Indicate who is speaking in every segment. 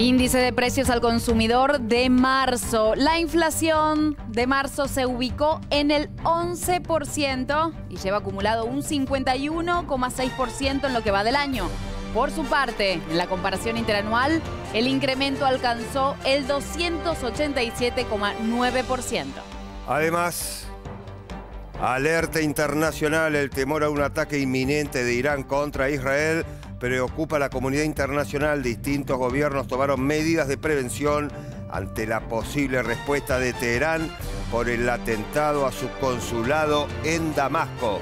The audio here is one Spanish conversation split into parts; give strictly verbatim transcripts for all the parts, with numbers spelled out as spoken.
Speaker 1: Índice de precios al consumidor de marzo. La inflación de marzo se ubicó en el once por ciento y lleva acumulado un cincuenta y uno coma seis por ciento en lo que va del año. Por su parte, en la comparación interanual, el incremento alcanzó el doscientos ochenta y siete coma nueve por ciento.
Speaker 2: Además, alerta internacional, el temor a un ataque inminente de Irán contra Israel preocupa a la comunidad internacional. Distintos gobiernos tomaron medidas de prevención ante la posible respuesta de Teherán por el atentado a su consulado en Damasco.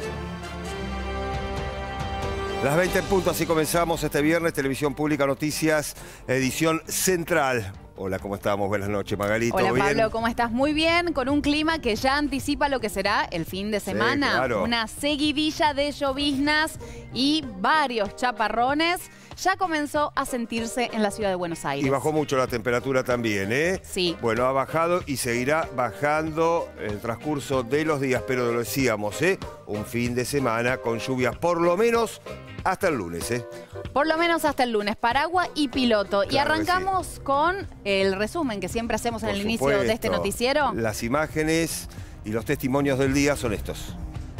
Speaker 2: Las veinte en punto, así comenzamos este viernes, Televisión Pública Noticias, edición central. Hola, ¿cómo estamos? Buenas noches, Magali.
Speaker 1: Hola,
Speaker 2: ¿todo bien?
Speaker 1: Pablo, ¿cómo estás? Muy bien, con un clima que ya anticipa lo que será el fin de semana.
Speaker 2: Sí, claro.
Speaker 1: Una seguidilla de lloviznas y varios chaparrones. Ya comenzó a sentirse en la ciudad de Buenos Aires.
Speaker 2: Y bajó mucho la temperatura también, ¿eh?
Speaker 1: Sí.
Speaker 2: Bueno, ha bajado y seguirá bajando en el transcurso de los días, pero lo decíamos, ¿eh? Un fin de semana con lluvias por lo menos hasta el lunes, ¿eh?
Speaker 1: Por lo menos hasta el lunes, paraguas y piloto.
Speaker 2: Claro,
Speaker 1: y arrancamos sí. con el resumen que siempre hacemos en
Speaker 2: por
Speaker 1: el
Speaker 2: supuesto,
Speaker 1: inicio de este noticiero.
Speaker 2: Las imágenes y los testimonios del día son estos.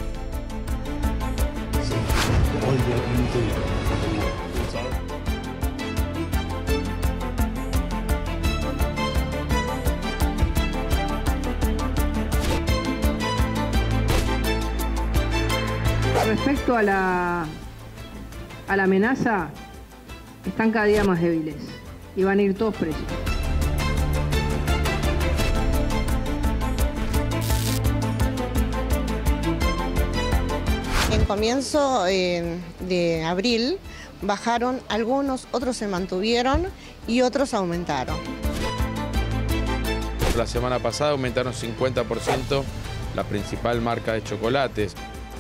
Speaker 3: Respecto a la, a la amenaza, están cada día más débiles y van a ir todos presos.
Speaker 4: En comienzo eh, de abril bajaron algunos, otros se mantuvieron y otros aumentaron.
Speaker 5: La semana pasada aumentaron cincuenta por ciento la principal marca de chocolates.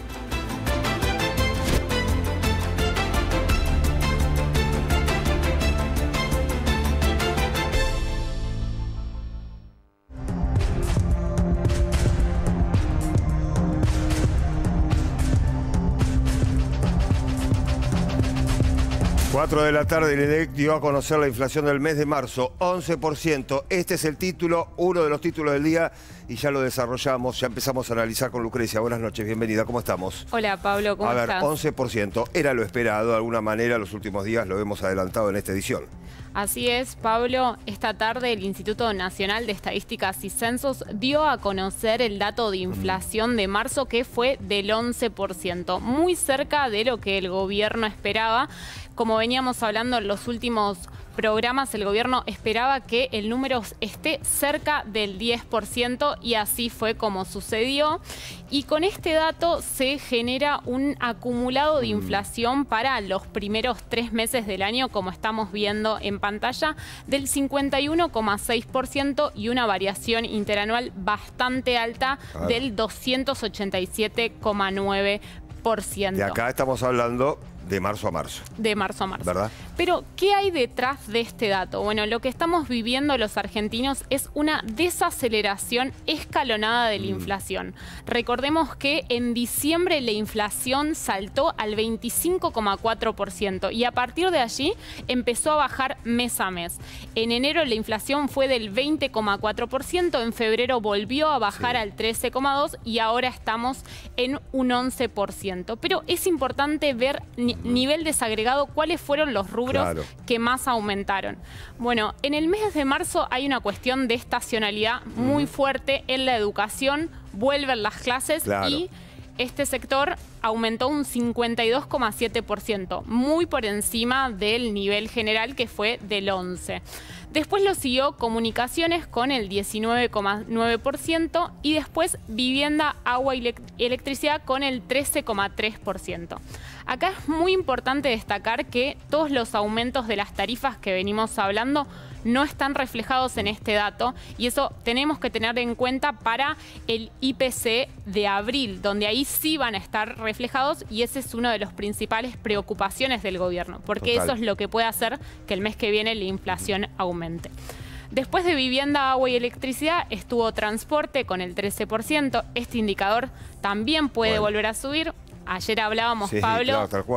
Speaker 2: cuatro de la tarde, el INDEC dio a conocer la inflación del mes de marzo, once por ciento. Este es el título, uno de los títulos del día, y ya lo desarrollamos, ya empezamos a analizar con Lucrecia. Buenas noches, bienvenida, ¿cómo estamos?
Speaker 6: Hola, Pablo, ¿cómo
Speaker 2: a ver,
Speaker 6: estás?
Speaker 2: once por ciento, era lo esperado, de alguna manera, los últimos días lo hemos adelantado en esta edición.
Speaker 6: Así es, Pablo. Esta tarde el Instituto Nacional de Estadísticas y Censos dio a conocer el dato de inflación de marzo, que fue del once por ciento, muy cerca de lo que el gobierno esperaba. Como veníamos hablando en los últimos programas, el gobierno esperaba que el número esté cerca del diez por ciento y así fue como sucedió. Y con este dato se genera un acumulado de inflación para los primeros tres meses del año, como estamos viendo en pantalla, del cincuenta y uno coma seis por ciento y una variación interanual bastante alta del doscientos ochenta y siete coma nueve por ciento.
Speaker 2: De acá estamos hablando de marzo a marzo.
Speaker 6: De marzo a marzo.
Speaker 2: ¿Verdad?
Speaker 6: Pero, ¿qué hay detrás de este dato? Bueno, lo que estamos viviendo los argentinos es una desaceleración escalonada de la mm. inflación. Recordemos que en diciembre la inflación saltó al veinticinco coma cuatro por ciento y a partir de allí empezó a bajar mes a mes. En enero la inflación fue del veinte coma cuatro por ciento, en febrero volvió a bajar sí. al trece coma dos por ciento y ahora estamos en un once por ciento. Pero es importante ver nivel desagregado, ¿cuáles fueron los rubros claro. que más aumentaron? Bueno, en el mes de marzo hay una cuestión de estacionalidad muy mm. fuerte en la educación, vuelven las clases claro. y este sector aumentó un cincuenta y dos coma siete por ciento, muy por encima del nivel general que fue del once por ciento. Después lo siguió comunicaciones con el diecinueve coma nueve por ciento y después vivienda, agua y electricidad con el trece coma tres por ciento. Acá es muy importante destacar que todos los aumentos de las tarifas que venimos hablando no están reflejados en este dato y eso tenemos que tener en cuenta para el I P C de abril, donde ahí sí van a estar reflejados y ese es uno de los principales preocupaciones del gobierno, porque Total. Eso es lo que puede hacer que el mes que viene la inflación aumente. Después de vivienda, agua y electricidad estuvo transporte con el trece por ciento. Este indicador también puede bueno. volver a subir. Ayer hablábamos,
Speaker 2: sí,
Speaker 6: Pablo,
Speaker 2: claro, tal cual.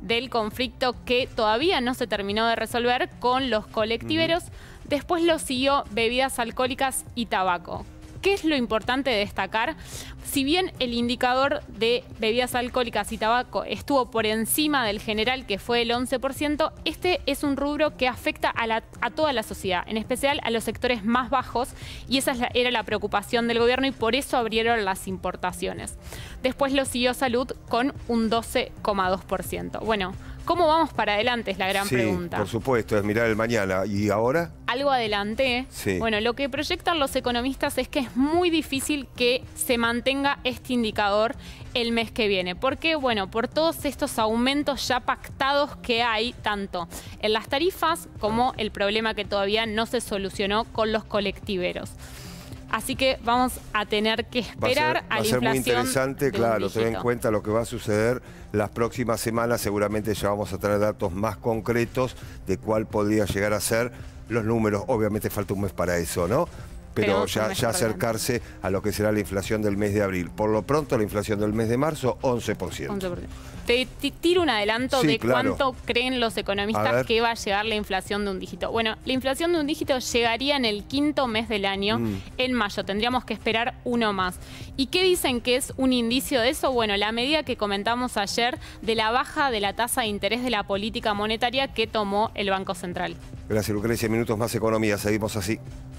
Speaker 6: del conflicto que todavía no se terminó de resolver con los colectiveros. Uh-huh. Después lo siguió bebidas alcohólicas y tabaco. ¿Qué es lo importante de destacar? Si bien el indicador de bebidas alcohólicas y tabaco estuvo por encima del general, que fue el once por ciento, este es un rubro que afecta a, la, a toda la sociedad, en especial a los sectores más bajos, y esa es la, era la preocupación del gobierno, y por eso abrieron las importaciones. Después lo siguió salud con un doce coma dos por ciento. Bueno, ¿cómo vamos para adelante? Es la gran
Speaker 2: sí,
Speaker 6: pregunta.
Speaker 2: Por supuesto, es mirar el mañana. ¿Y ahora?
Speaker 6: Algo adelanté.
Speaker 2: Sí.
Speaker 6: Bueno, lo que proyectan los economistas es que es muy difícil que se mantenga este indicador el mes que viene. ¿Por qué? Bueno, por todos estos aumentos ya pactados que hay, tanto en las tarifas como el problema que todavía no se solucionó con los colectiveros. Así que vamos a tener que esperar
Speaker 2: va a, ser, va
Speaker 6: a la
Speaker 2: a ser muy
Speaker 6: inflación
Speaker 2: interesante,
Speaker 6: de
Speaker 2: claro,
Speaker 6: un
Speaker 2: tener en
Speaker 6: dígito.
Speaker 2: cuenta lo que va a suceder las próximas semanas. Seguramente ya vamos a tener datos más concretos de cuál podría llegar a ser los números. Obviamente falta un mes para eso, ¿no? Pero ya, ya acercarse a lo que será la inflación del mes de abril. Por lo pronto, la inflación del mes de marzo, once por ciento.
Speaker 6: once por ciento. Te, te tiro un adelanto
Speaker 2: sí,
Speaker 6: de
Speaker 2: claro.
Speaker 6: cuánto creen los economistas que va a llegar la inflación de un dígito. Bueno, la inflación de un dígito llegaría en el quinto mes del año, mm. en mayo. Tendríamos que esperar uno más. ¿Y qué dicen que es un indicio de eso? Bueno, la medida que comentamos ayer de la baja de la tasa de interés de la política monetaria que tomó el Banco Central.
Speaker 2: Gracias, Lucrecia. Minutos más economía. Seguimos así.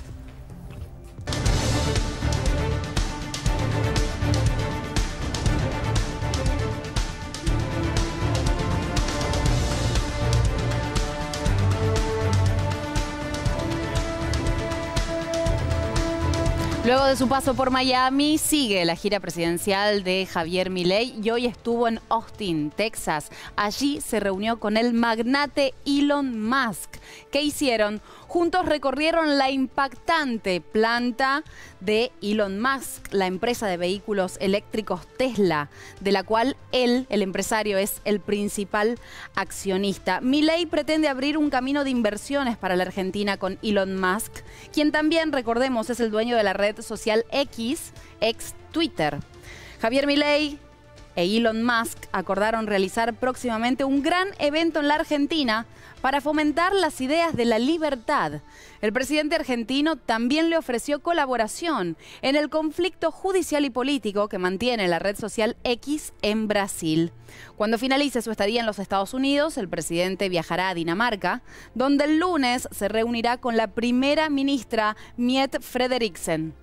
Speaker 1: Luego de su paso por Miami, sigue la gira presidencial de Javier Milei y hoy estuvo en Austin, Texas. Allí se reunió con el magnate Elon Musk. ¿Qué hicieron? Juntos recorrieron la impactante planta de Elon Musk, la empresa de vehículos eléctricos Tesla, de la cual él, el empresario, es el principal accionista. Milei pretende abrir un camino de inversiones para la Argentina con Elon Musk, quien también, recordemos, es el dueño de la red social X, ex Twitter. Javier Milei e Elon Musk acordaron realizar próximamente un gran evento en la Argentina para fomentar las ideas de la libertad. El presidente argentino también le ofreció colaboración en el conflicto judicial y político que mantiene la red social X en Brasil. Cuando finalice su estadía en los Estados Unidos, el presidente viajará a Dinamarca, donde el lunes se reunirá con la primera ministra Mette Frederiksen.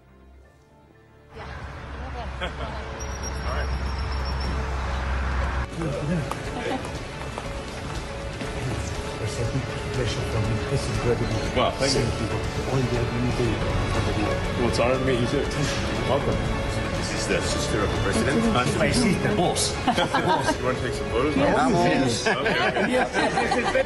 Speaker 7: Well, thank you. Well, it's honored to meet you too. Welcome. This is the sister of the president. Nice to meet you. The boss. The boss. You want to take some photos? Vamos. Okay, okay.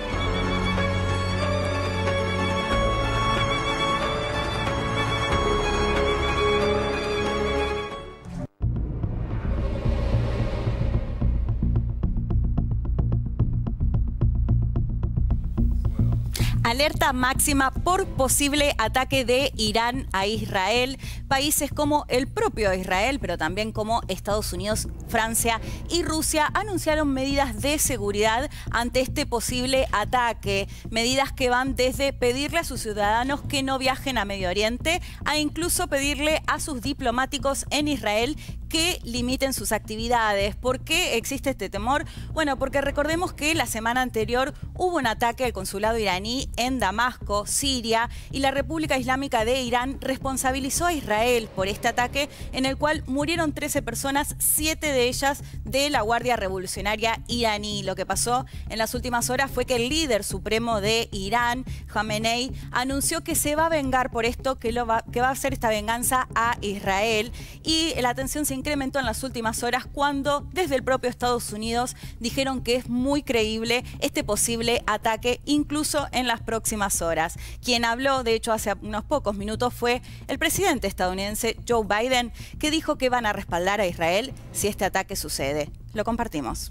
Speaker 8: Alerta máxima por posible ataque de Irán a Israel. Países como el propio Israel, pero también como Estados Unidos, Francia y Rusia anunciaron medidas de seguridad ante este posible ataque. Medidas que van desde pedirle a sus ciudadanos que no viajen a Medio Oriente a incluso pedirle a sus diplomáticos en Israel que limiten sus actividades. ¿Por qué existe este temor? Bueno, porque recordemos que la semana anterior hubo un ataque al consulado iraní en Damasco, Siria, y la República Islámica de Irán responsabilizó a Israel por este ataque en el cual murieron trece personas, siete de ellas de la Guardia Revolucionaria iraní. Lo que pasó en las últimas horas fue que el líder supremo de Irán, Khamenei, anunció que se va a vengar por esto, que, lo va, que va a hacer esta venganza a Israel, y la tensión se incrementó en las últimas horas cuando desde el propio Estados Unidos dijeron que es muy creíble este posible ataque, incluso en las próximas horas. Quien habló, de hecho, hace unos pocos minutos fue el presidente estadounidense Joe Biden, que dijo que van a respaldar a Israel si este ataque sucede. Lo compartimos.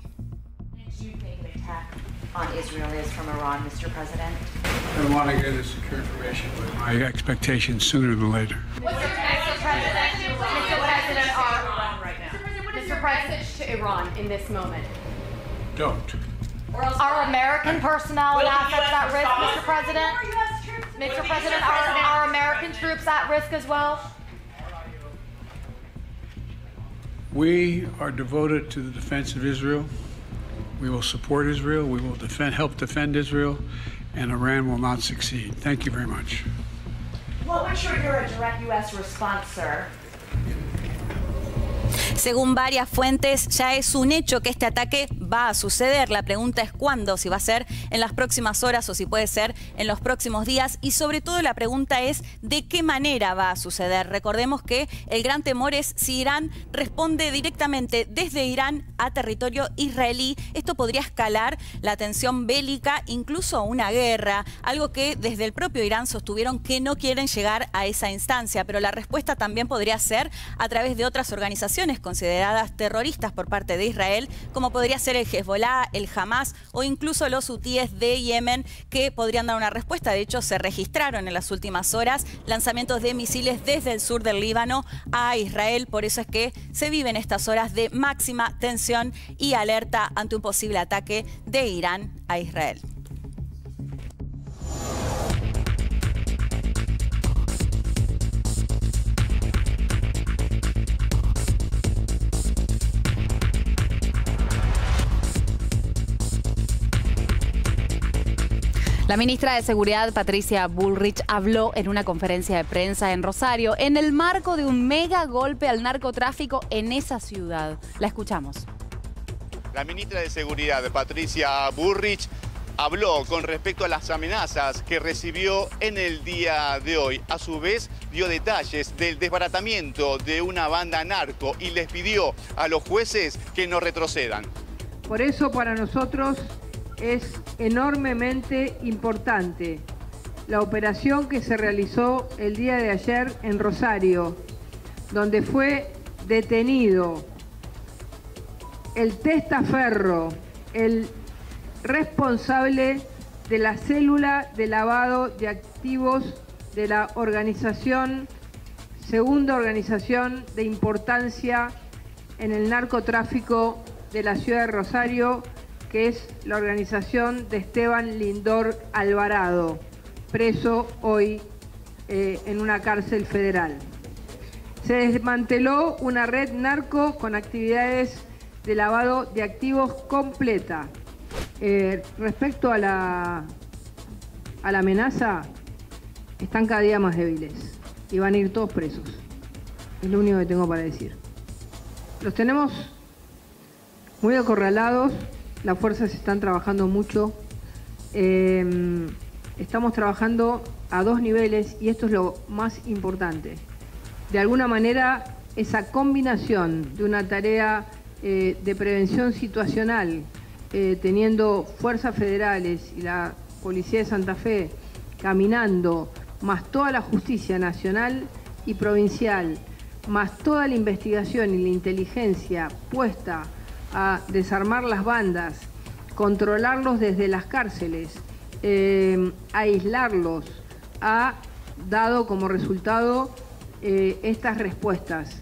Speaker 9: On Israel is from Iran, Mister President?
Speaker 10: I want to get a secure information, but my expectation sooner than later.
Speaker 9: What's your message, President? Mister President, Iran right now. Mister President, to Iran in this moment?
Speaker 10: Don't.
Speaker 9: Are American personnel and assets at risk, Mister President? Mister President, are, are American troops at risk as well?
Speaker 10: We are devoted to the defense of Israel. We will support Israel. We will defend, help defend Israel, and Iran will not succeed. Thank you very much.
Speaker 9: What would trigger a direct U S response, sir?
Speaker 8: Según varias fuentes, ya es un hecho que este ataque va a suceder. La pregunta es cuándo, si va a ser en las próximas horas o si puede ser en los próximos días. Y sobre todo la pregunta es de qué manera va a suceder. Recordemos que el gran temor es si Irán responde directamente desde Irán a territorio israelí. Esto podría escalar la tensión bélica, incluso una guerra, algo que desde el propio Irán sostuvieron que no quieren llegar a esa instancia. Pero la respuesta también podría ser a través de otras organizaciones consideradas terroristas por parte de Israel, como podría ser el Hezbollah, el Hamas o incluso los hutíes de Yemen, que podrían dar una respuesta. De hecho, se registraron en las últimas horas lanzamientos de misiles desde el sur del Líbano a Israel. Por eso es que se viven estas horas de máxima tensión y alerta ante un posible ataque de Irán a Israel.
Speaker 1: La ministra de Seguridad, Patricia Bullrich, habló en una conferencia de prensa en Rosario en el marco de un mega golpe al narcotráfico en esa ciudad. La escuchamos.
Speaker 11: La ministra de Seguridad, Patricia Bullrich, habló con respecto a las amenazas que recibió en el día de hoy. A su vez, dio detalles del desbaratamiento de una banda narco y les pidió a los jueces que no retrocedan.
Speaker 3: Por eso, para nosotros es enormemente importante la operación que se realizó el día de ayer en Rosario, donde fue detenido el testaferro, el responsable de la célula de lavado de activos de la organización, segunda organización de importancia en el narcotráfico de la ciudad de Rosario, que es la organización de Esteban Lindor Alvarado, preso hoy eh, en una cárcel federal. Se desmanteló una red narco con actividades de lavado de activos completa. Eh, respecto a la, a la amenaza, están cada día más débiles y van a ir todos presos. Es lo único que tengo para decir. Los tenemos muy acorralados. Las fuerzas están trabajando mucho. Eh, estamos trabajando a dos niveles y esto es lo más importante. De alguna manera, esa combinación de una tarea eh, de prevención situacional, eh, teniendo fuerzas federales y la Policía de Santa Fe caminando, más toda la justicia nacional y provincial, más toda la investigación y la inteligencia puesta a desarmar las bandas, controlarlos desde las cárceles, eh, aislarlos, ha dado como resultado eh, estas respuestas.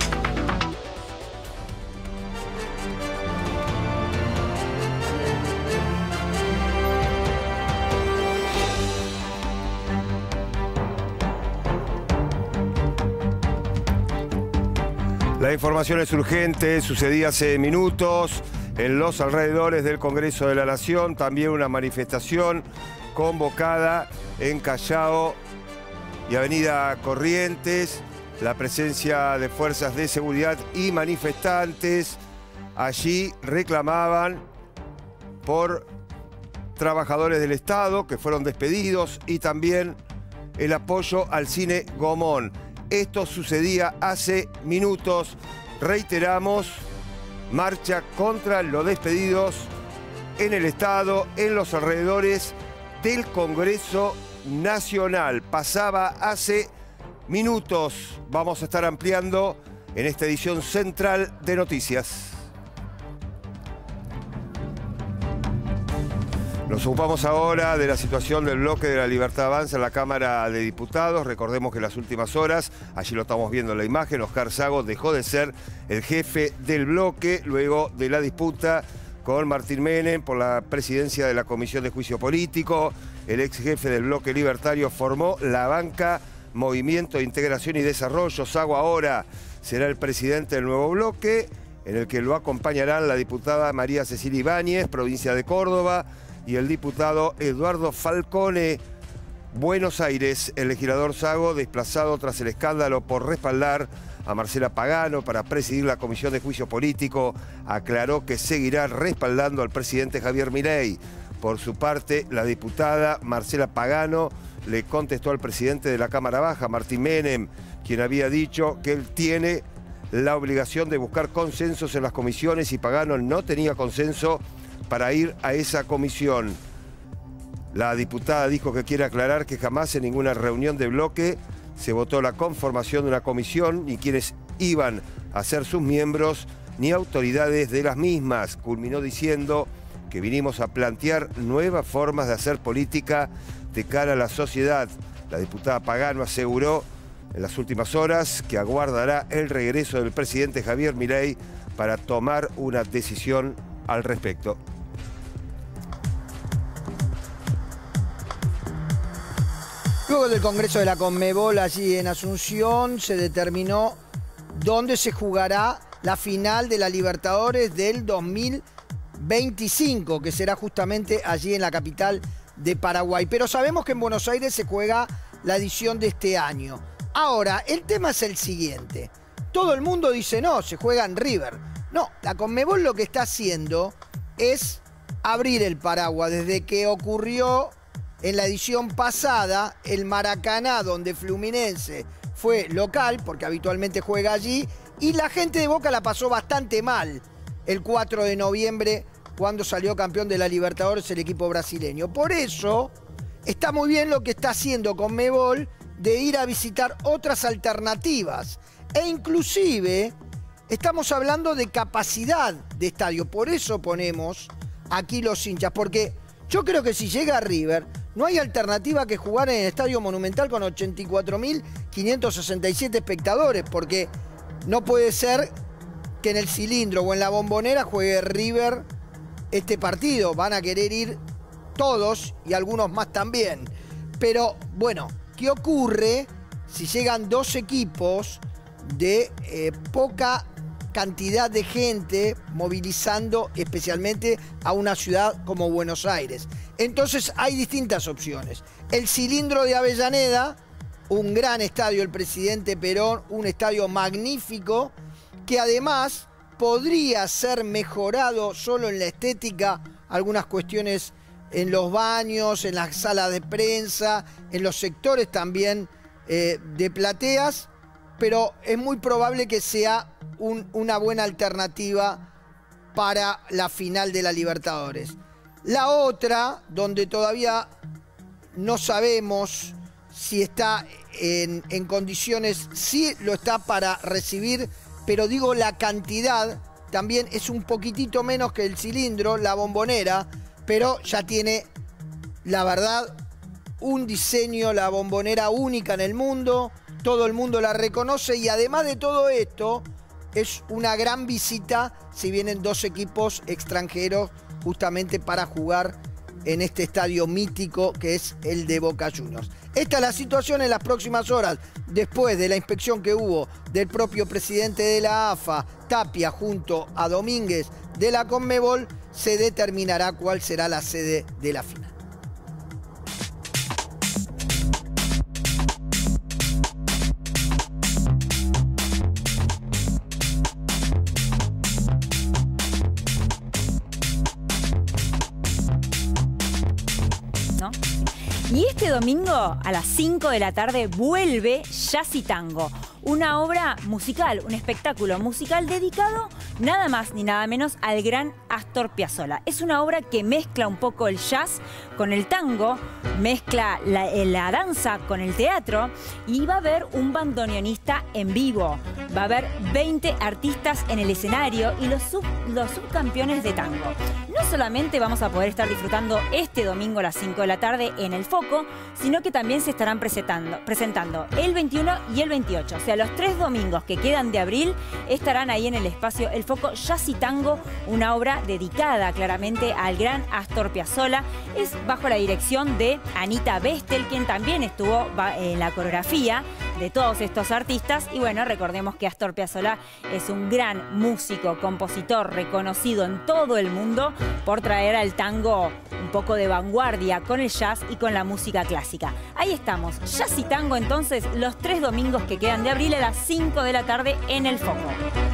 Speaker 2: La información es urgente, sucedía hace minutos en los alrededores del Congreso de la Nación, también una manifestación convocada en Callao y Avenida Corrientes, la presencia de fuerzas de seguridad y manifestantes. Allí reclamaban por trabajadores del Estado que fueron despedidos y también el apoyo al cine Gomón. Esto sucedía hace minutos. Reiteramos, marcha contra los despedidos en el Estado, en los alrededores del Congreso Nacional. Pasaba hace minutos. Vamos a estar ampliando en esta edición central de noticias. Nos ocupamos ahora de la situación del bloque de la Libertad Avanza en la Cámara de Diputados. Recordemos que en las últimas horas, allí lo estamos viendo en la imagen, Oscar Sago dejó de ser el jefe del bloque luego de la disputa con Martín Menem por la presidencia de la Comisión de Juicio Político. El ex jefe del bloque libertario formó la banca Movimiento de Integración y Desarrollo. Sago ahora será el presidente del nuevo bloque, en el que lo acompañarán la diputada María Cecilia Ibáñez, provincia de Córdoba, y el diputado Eduardo Falcone, Buenos Aires. El legislador Sago, desplazado tras el escándalo por respaldar a Marcela Pagano para presidir la Comisión de Juicio Político, aclaró que seguirá respaldando al presidente Javier Milei. Por su parte, la diputada Marcela Pagano le contestó al presidente de la Cámara Baja, Martín Menem, quien había dicho que él tiene la obligación de buscar consensos en las comisiones y Pagano no tenía consenso para ir a esa comisión. La diputada dijo que quiere aclarar que jamás en ninguna reunión de bloque se votó la conformación de una comisión, ni quienes iban a ser sus miembros, ni autoridades de las mismas. Culminó diciendo que vinimos a plantear nuevas formas de hacer política de cara a la sociedad. La diputada Pagano aseguró en las últimas horas que aguardará el regreso del presidente Javier Milei para tomar una decisión al respecto.
Speaker 12: Luego del Congreso de la Conmebol allí en Asunción se determinó dónde se jugará la final de la Libertadores del dos mil veinticinco, que será justamente allí en la capital de Paraguay. Pero sabemos que en Buenos Aires se juega la edición de este año. Ahora, el tema es el siguiente. Todo el mundo dice, no, se juega en River. No, la Conmebol lo que está haciendo es abrir el paraguas. Desde que ocurrió en la edición pasada, el Maracaná, donde Fluminense fue local, porque habitualmente juega allí, y la gente de Boca la pasó bastante mal el cuatro de noviembre, cuando salió campeón de la Libertadores el equipo brasileño. Por eso, está muy bien lo que está haciendo Conmebol de ir a visitar otras alternativas. E inclusive, estamos hablando de capacidad de estadio. Por eso ponemos aquí los hinchas, porque yo creo que si llega a River, no hay alternativa que jugar en el Estadio Monumental con ochenta y cuatro mil quinientos sesenta y siete espectadores, porque no puede ser que en el Cilindro o en la Bombonera juegue River este partido. Van a querer ir todos y algunos más también. Pero bueno, ¿qué ocurre si llegan dos equipos de eh, poca cantidad de gente movilizando especialmente a una ciudad como Buenos Aires? Entonces hay distintas opciones. El Cilindro de Avellaneda, un gran estadio, el Presidente Perón, un estadio magnífico, que además podría ser mejorado solo en la estética, algunas cuestiones en los baños, en las salas de prensa, en los sectores también eh, de plateas, pero es muy probable que sea un, una buena alternativa para la final de la Libertadores. La otra, donde todavía no sabemos si está en, en condiciones, sí lo está para recibir, pero digo la cantidad, también es un poquitito menos que el Cilindro, la Bombonera, pero ya tiene, la verdad, un diseño, la Bombonera única en el mundo, todo el mundo la reconoce y además de todo esto, es una gran visita si vienen dos equipos extranjeros justamente para jugar en este estadio mítico que es el de Boca Juniors. Esta es la situación en las próximas horas, después de la inspección que hubo del propio presidente de la A F A, Tapia, junto a Domínguez de la Conmebol, se determinará cuál será la sede de la final.
Speaker 13: Y este domingo a las cinco de la tarde vuelve Jazz y Tango, una obra musical, un espectáculo musical dedicado nada más ni nada menos al gran Astor Piazzolla. Es una obra que mezcla un poco el jazz con el tango, mezcla la, la danza con el teatro y va a haber un bandoneonista en vivo. va a haber veinte artistas en el escenario y los, sub, los subcampeones de tango. No solamente vamos a poder estar disfrutando este domingo a las cinco de la tarde en El Foco, sino que también se estarán presentando, presentando el veintiuno y el veintiocho. O sea, los tres domingos que quedan de abril estarán ahí en el espacio El Foco Jazz y Tango, una obra dedicada claramente al gran Astor Piazzolla. Es bajo la dirección de Anita Bestel, quien también estuvo en la coreografía de todos estos artistas. Y bueno, recordemos que Astor Piazzolla es un gran músico, compositor, reconocido en todo el mundo por traer al tango un poco de vanguardia con el jazz y con la música clásica. Ahí estamos, Jazz y Tango entonces, los tres domingos que quedan de abril a las cinco de la tarde en El Foco.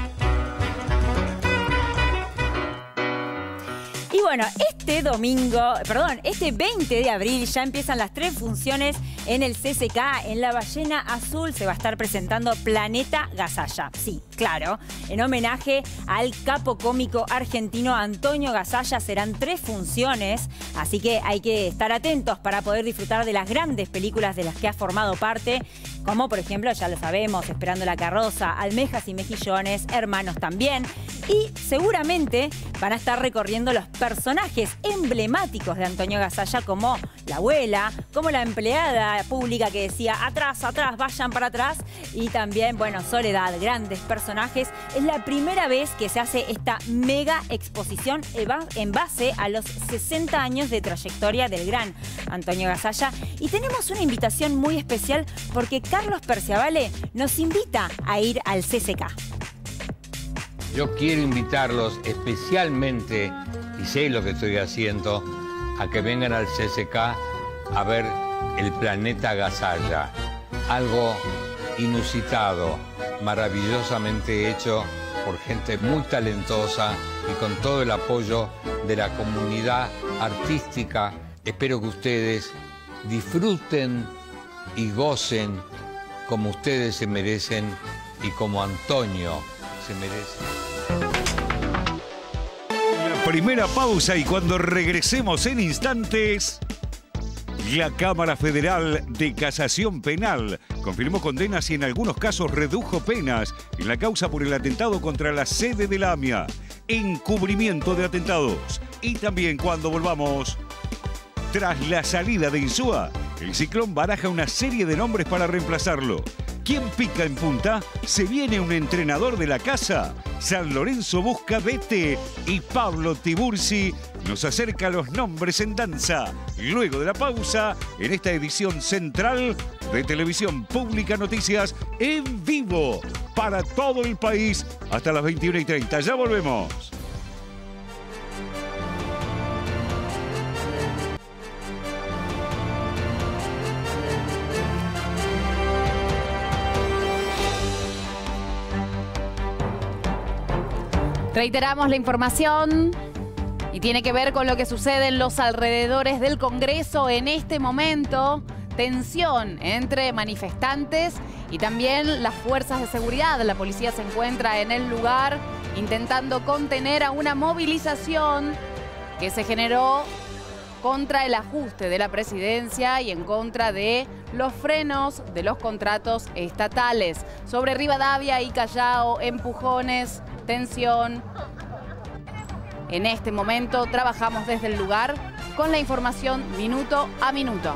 Speaker 13: Y bueno, este domingo, perdón, este veinte de abril ya empiezan las tres funciones en el C C K. En la Ballena Azul se va a estar presentando Planeta Gasalla. Sí, claro, en homenaje al capo cómico argentino Antonio Gasalla. Serán tres funciones, así que hay que estar atentos para poder disfrutar de las grandes películas de las que ha formado parte, como por ejemplo, ya lo sabemos, Esperando la carroza, Almejas y mejillones, Hermanos también. Y seguramente van a estar recorriendo los personajes emblemáticos de Antonio Gasalla, como la abuela, como la empleada pública que decía atrás, atrás, vayan para atrás. Y también, bueno, Soledad, grandes personajes. Es la primera vez que se hace esta mega exposición en base a los sesenta años de trayectoria del gran Antonio Gasalla. Y tenemos una invitación muy especial porque Carlos Perciavale nos invita a ir al C C K.
Speaker 14: Yo quiero invitarlos especialmente, y sé lo que estoy haciendo, a que vengan al C C K a ver el Planeta Gasalla. Algo inusitado, maravillosamente hecho por gente muy talentosa y con todo el apoyo de la comunidad artística. Espero que ustedes disfruten y gocen como ustedes se merecen y como Antonio se merece.
Speaker 15: La primera pausa y cuando regresemos en instantes, la Cámara Federal de Casación Penal confirmó condenas y en algunos casos redujo penas en la causa por el atentado contra la sede de la AMIA, encubrimiento de atentados. Y también cuando volvamos, tras la salida de Insúa, el Ciclón baraja una serie de nombres para reemplazarlo. ¿Quién pica en punta? ¿Se viene un entrenador de la casa? San Lorenzo busca D T y Pablo Tiburci nos acerca los nombres en danza. Luego de la pausa, en esta edición central de Televisión Pública Noticias en vivo para todo el país hasta las veintiuna y treinta. Ya volvemos.
Speaker 1: Reiteramos la información y tiene que ver con lo que sucede en los alrededores del Congreso en este momento. Tensión entre manifestantes y también las fuerzas de seguridad. La policía se encuentra en el lugar intentando contener a una movilización que se generó contra el ajuste de la presidencia y en contra de los frenos de los contratos estatales. Sobre Rivadavia y Callao, empujones, tensión. En este momento trabajamos desde el lugar con la información minuto a minuto.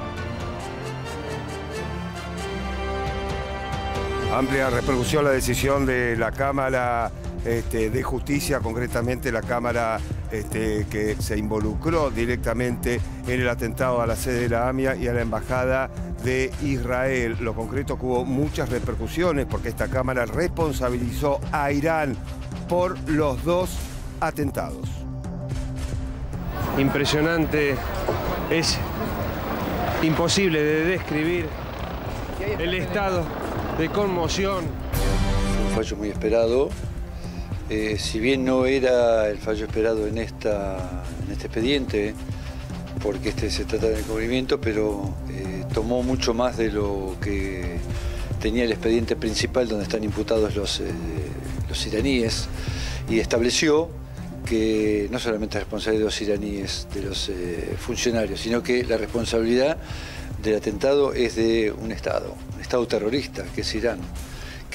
Speaker 2: Amplia repercusión la decisión de la Cámara este, de Justicia, concretamente la Cámara este, que se involucró directamente en el atentado a la sede de la AMIA y a la Embajada de Israel. Lo concreto que hubo muchas repercusiones porque esta Cámara responsabilizó a Irán por los dos atentados.
Speaker 16: Impresionante, es imposible de describir el estado de conmoción.
Speaker 17: Un fallo muy esperado, eh, si bien no era el fallo esperado en, esta, en este expediente, porque este se trata de encubrimiento, pero eh, tomó mucho más de lo que tenía el expediente principal donde están imputados los, eh, los iraníes y estableció que no solamente la responsabilidad de los iraníes, de los eh, funcionarios, sino que la responsabilidad del atentado es de un Estado, un Estado terrorista, que es Irán,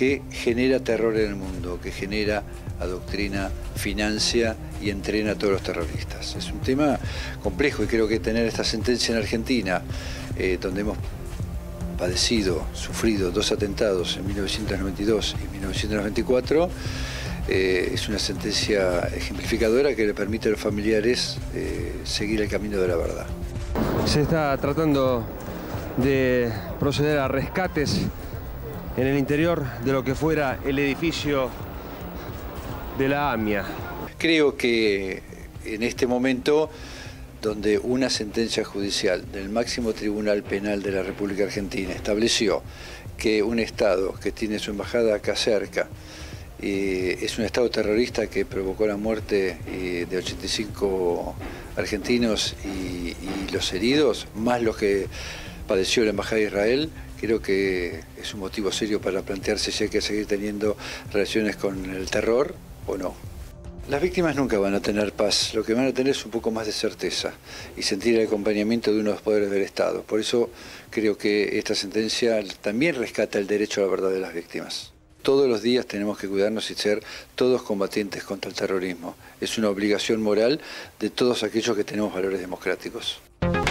Speaker 17: que genera terror en el mundo, que genera, adoctrina, financia y entrena a todos los terroristas. Es un tema complejo y creo que tener esta sentencia en Argentina, eh, donde hemos padecido, sufrido dos atentados en mil novecientos noventa y dos y mil novecientos noventa y cuatro, eh, es una sentencia ejemplificadora que le permite a los familiares eh, seguir el camino de la verdad.
Speaker 16: Se está tratando de proceder a rescates en el interior de lo que fuera el edificio de la AMIA.
Speaker 17: Creo que en este momento, donde una sentencia judicial del máximo tribunal penal de la República Argentina estableció que un Estado que tiene su embajada acá cerca eh, es un Estado terrorista que provocó la muerte eh, de ochenta y cinco argentinos y, y los heridos, más los que padeció la embajada de Israel, creo que es un motivo serio para plantearse si hay que seguir teniendo relaciones con el terror o no. Las víctimas nunca van a tener paz, lo que van a tener es un poco más de certeza y sentir el acompañamiento de uno de los poderes del Estado. Por eso creo que esta sentencia también rescata el derecho a la verdad de las víctimas. Todos los días tenemos que cuidarnos y ser todos combatientes contra el terrorismo. Es una obligación moral de todos aquellos que tenemos valores democráticos.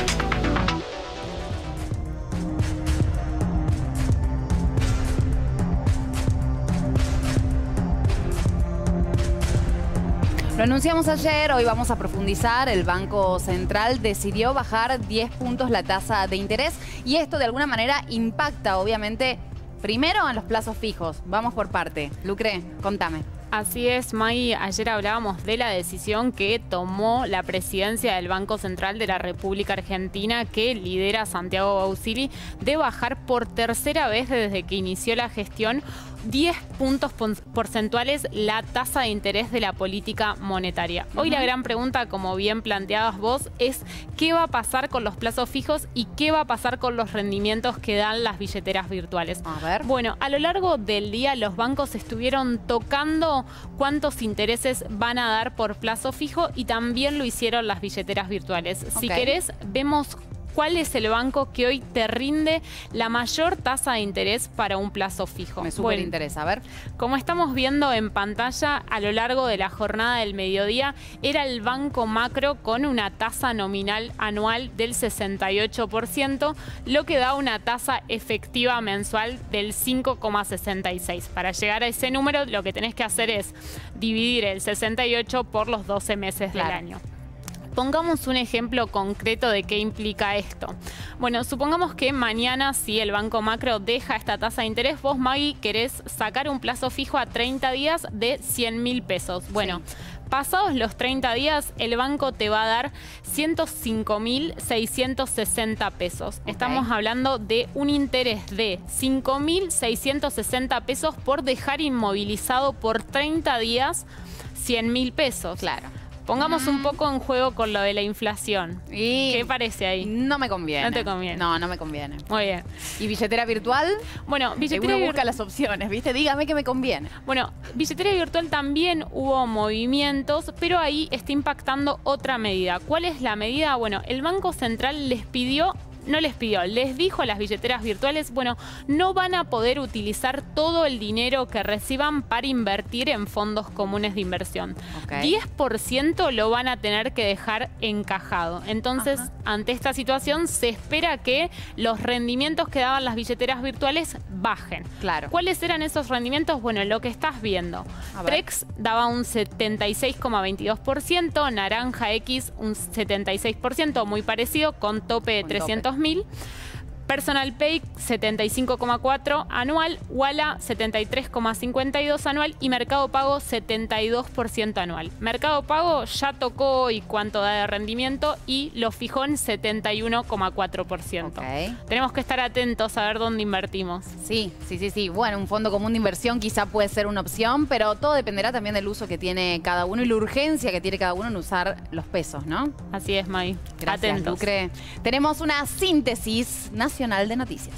Speaker 1: Lo anunciamos ayer, hoy vamos a profundizar. El Banco Central decidió bajar diez puntos la tasa de interés y esto de alguna manera impacta, obviamente, primero en los plazos fijos. Vamos por parte. Lucre, contame.
Speaker 6: Así es, May. Ayer hablábamos de la decisión que tomó la presidencia del Banco Central de la República Argentina, que lidera Santiago Bausili, de bajar por tercera vez desde que inició la gestión diez puntos porcentuales la tasa de interés de la política monetaria. Hoy uh-huh. la gran pregunta, como bien planteabas vos, es ¿qué va a pasar con los plazos fijos y qué va a pasar con los rendimientos que dan las billeteras virtuales?
Speaker 1: A ver.
Speaker 6: Bueno, a lo largo del día los bancos estuvieron tocando cuántos intereses van a dar por plazo fijo y también lo hicieron las billeteras virtuales. Okay. Si querés, vemos ¿cuál es el banco que hoy te rinde la mayor tasa de interés para un plazo fijo?
Speaker 1: Me súper interesa, a ver.
Speaker 6: Como estamos viendo en pantalla, a lo largo de la jornada del mediodía, era el Banco Macro con una tasa nominal anual del sesenta y ocho por ciento, lo que da una tasa efectiva mensual del cinco coma sesenta y seis. Para llegar a ese número, lo que tenés que hacer es dividir el sesenta y ocho por los doce meses claro. del año. Pongamos un ejemplo concreto de qué implica esto. Bueno, supongamos que mañana, si el Banco Macro deja esta tasa de interés, vos, Maggie, querés sacar un plazo fijo a treinta días de cien mil pesos. Bueno, sí. Pasados los treinta días, el banco te va a dar ciento cinco mil seiscientos sesenta pesos. Okay. Estamos hablando de un interés de cinco mil seiscientos sesenta pesos por dejar inmovilizado por treinta días cien mil pesos.
Speaker 1: Claro.
Speaker 6: Pongamos un poco en juego con lo de la inflación.
Speaker 1: Y
Speaker 6: ¿qué parece ahí?
Speaker 1: No me conviene.
Speaker 6: No te conviene.
Speaker 1: No, no me conviene.
Speaker 6: Muy bien.
Speaker 1: ¿Y billetera virtual?
Speaker 6: Bueno, billetera
Speaker 1: Uno busca las opciones, ¿viste? Dígame que me conviene.
Speaker 6: Bueno, billetera virtual también hubo movimientos, pero ahí está impactando otra medida. ¿Cuál es la medida? Bueno, el Banco Central les pidió... No les pidió, les dijo a las billeteras virtuales, bueno, no van a poder utilizar todo el dinero que reciban para invertir en fondos comunes de inversión. Okay. diez por ciento lo van a tener que dejar encajado. Entonces, ajá, ante esta situación, se espera que los rendimientos que daban las billeteras virtuales bajen.
Speaker 1: Claro.
Speaker 6: ¿Cuáles eran esos rendimientos? Bueno, lo que estás viendo. Trex daba un setenta y seis coma veintidós por ciento, Naranja X un setenta y seis por ciento, muy parecido, con tope de trescientos mil. Personal Pay setenta y cinco coma cuatro anual, Walla setenta y tres coma cincuenta y dos anual y Mercado Pago setenta y dos por ciento anual. Mercado Pago ya tocó y cuánto da de rendimiento y lo fijó en setenta y uno coma cuatro por ciento.
Speaker 1: Okay.
Speaker 6: Tenemos que estar atentos a ver dónde invertimos.
Speaker 1: Sí, sí, sí, sí. Bueno, un fondo común de inversión quizá puede ser una opción, pero todo dependerá también del uso que tiene cada uno y la urgencia que tiene cada uno en usar los pesos, ¿no?
Speaker 6: Así es, May.
Speaker 1: Gracias, atentos. Lucre. Tenemos una síntesis nacional de noticias.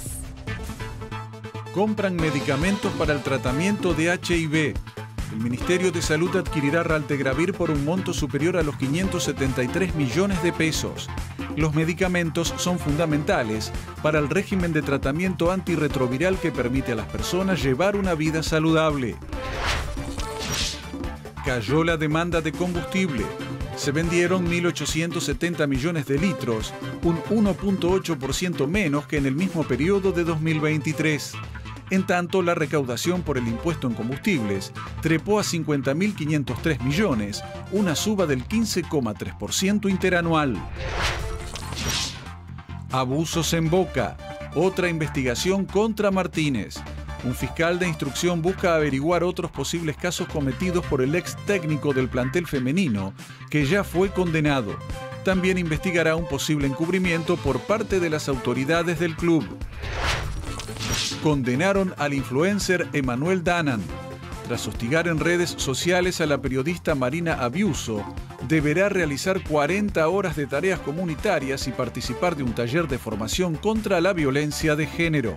Speaker 18: Compran medicamentos para el tratamiento de H I V. El Ministerio de Salud adquirirá Raltegravir por un monto superior a los quinientos setenta y tres millones de pesos. Los medicamentos son fundamentales para el régimen de tratamiento antirretroviral que permite a las personas llevar una vida saludable. Cayó la demanda de combustible. Se vendieron mil ochocientos setenta millones de litros, un uno punto ocho por ciento menos que en el mismo periodo de dos mil veintitrés. En tanto, la recaudación por el impuesto en combustibles trepó a cincuenta mil quinientos tres millones, una suba del quince coma tres por ciento interanual. Abusos en Boca. Otra investigación contra Martínez. Un fiscal de instrucción busca averiguar otros posibles casos cometidos por el ex técnico del plantel femenino, que ya fue condenado. También investigará un posible encubrimiento por parte de las autoridades del club. Condenaron al influencer Emanuel Danan. Tras hostigar en redes sociales a la periodista Marina Abiuso, deberá realizar cuarenta horas de tareas comunitarias y participar de un taller de formación contra la violencia de género.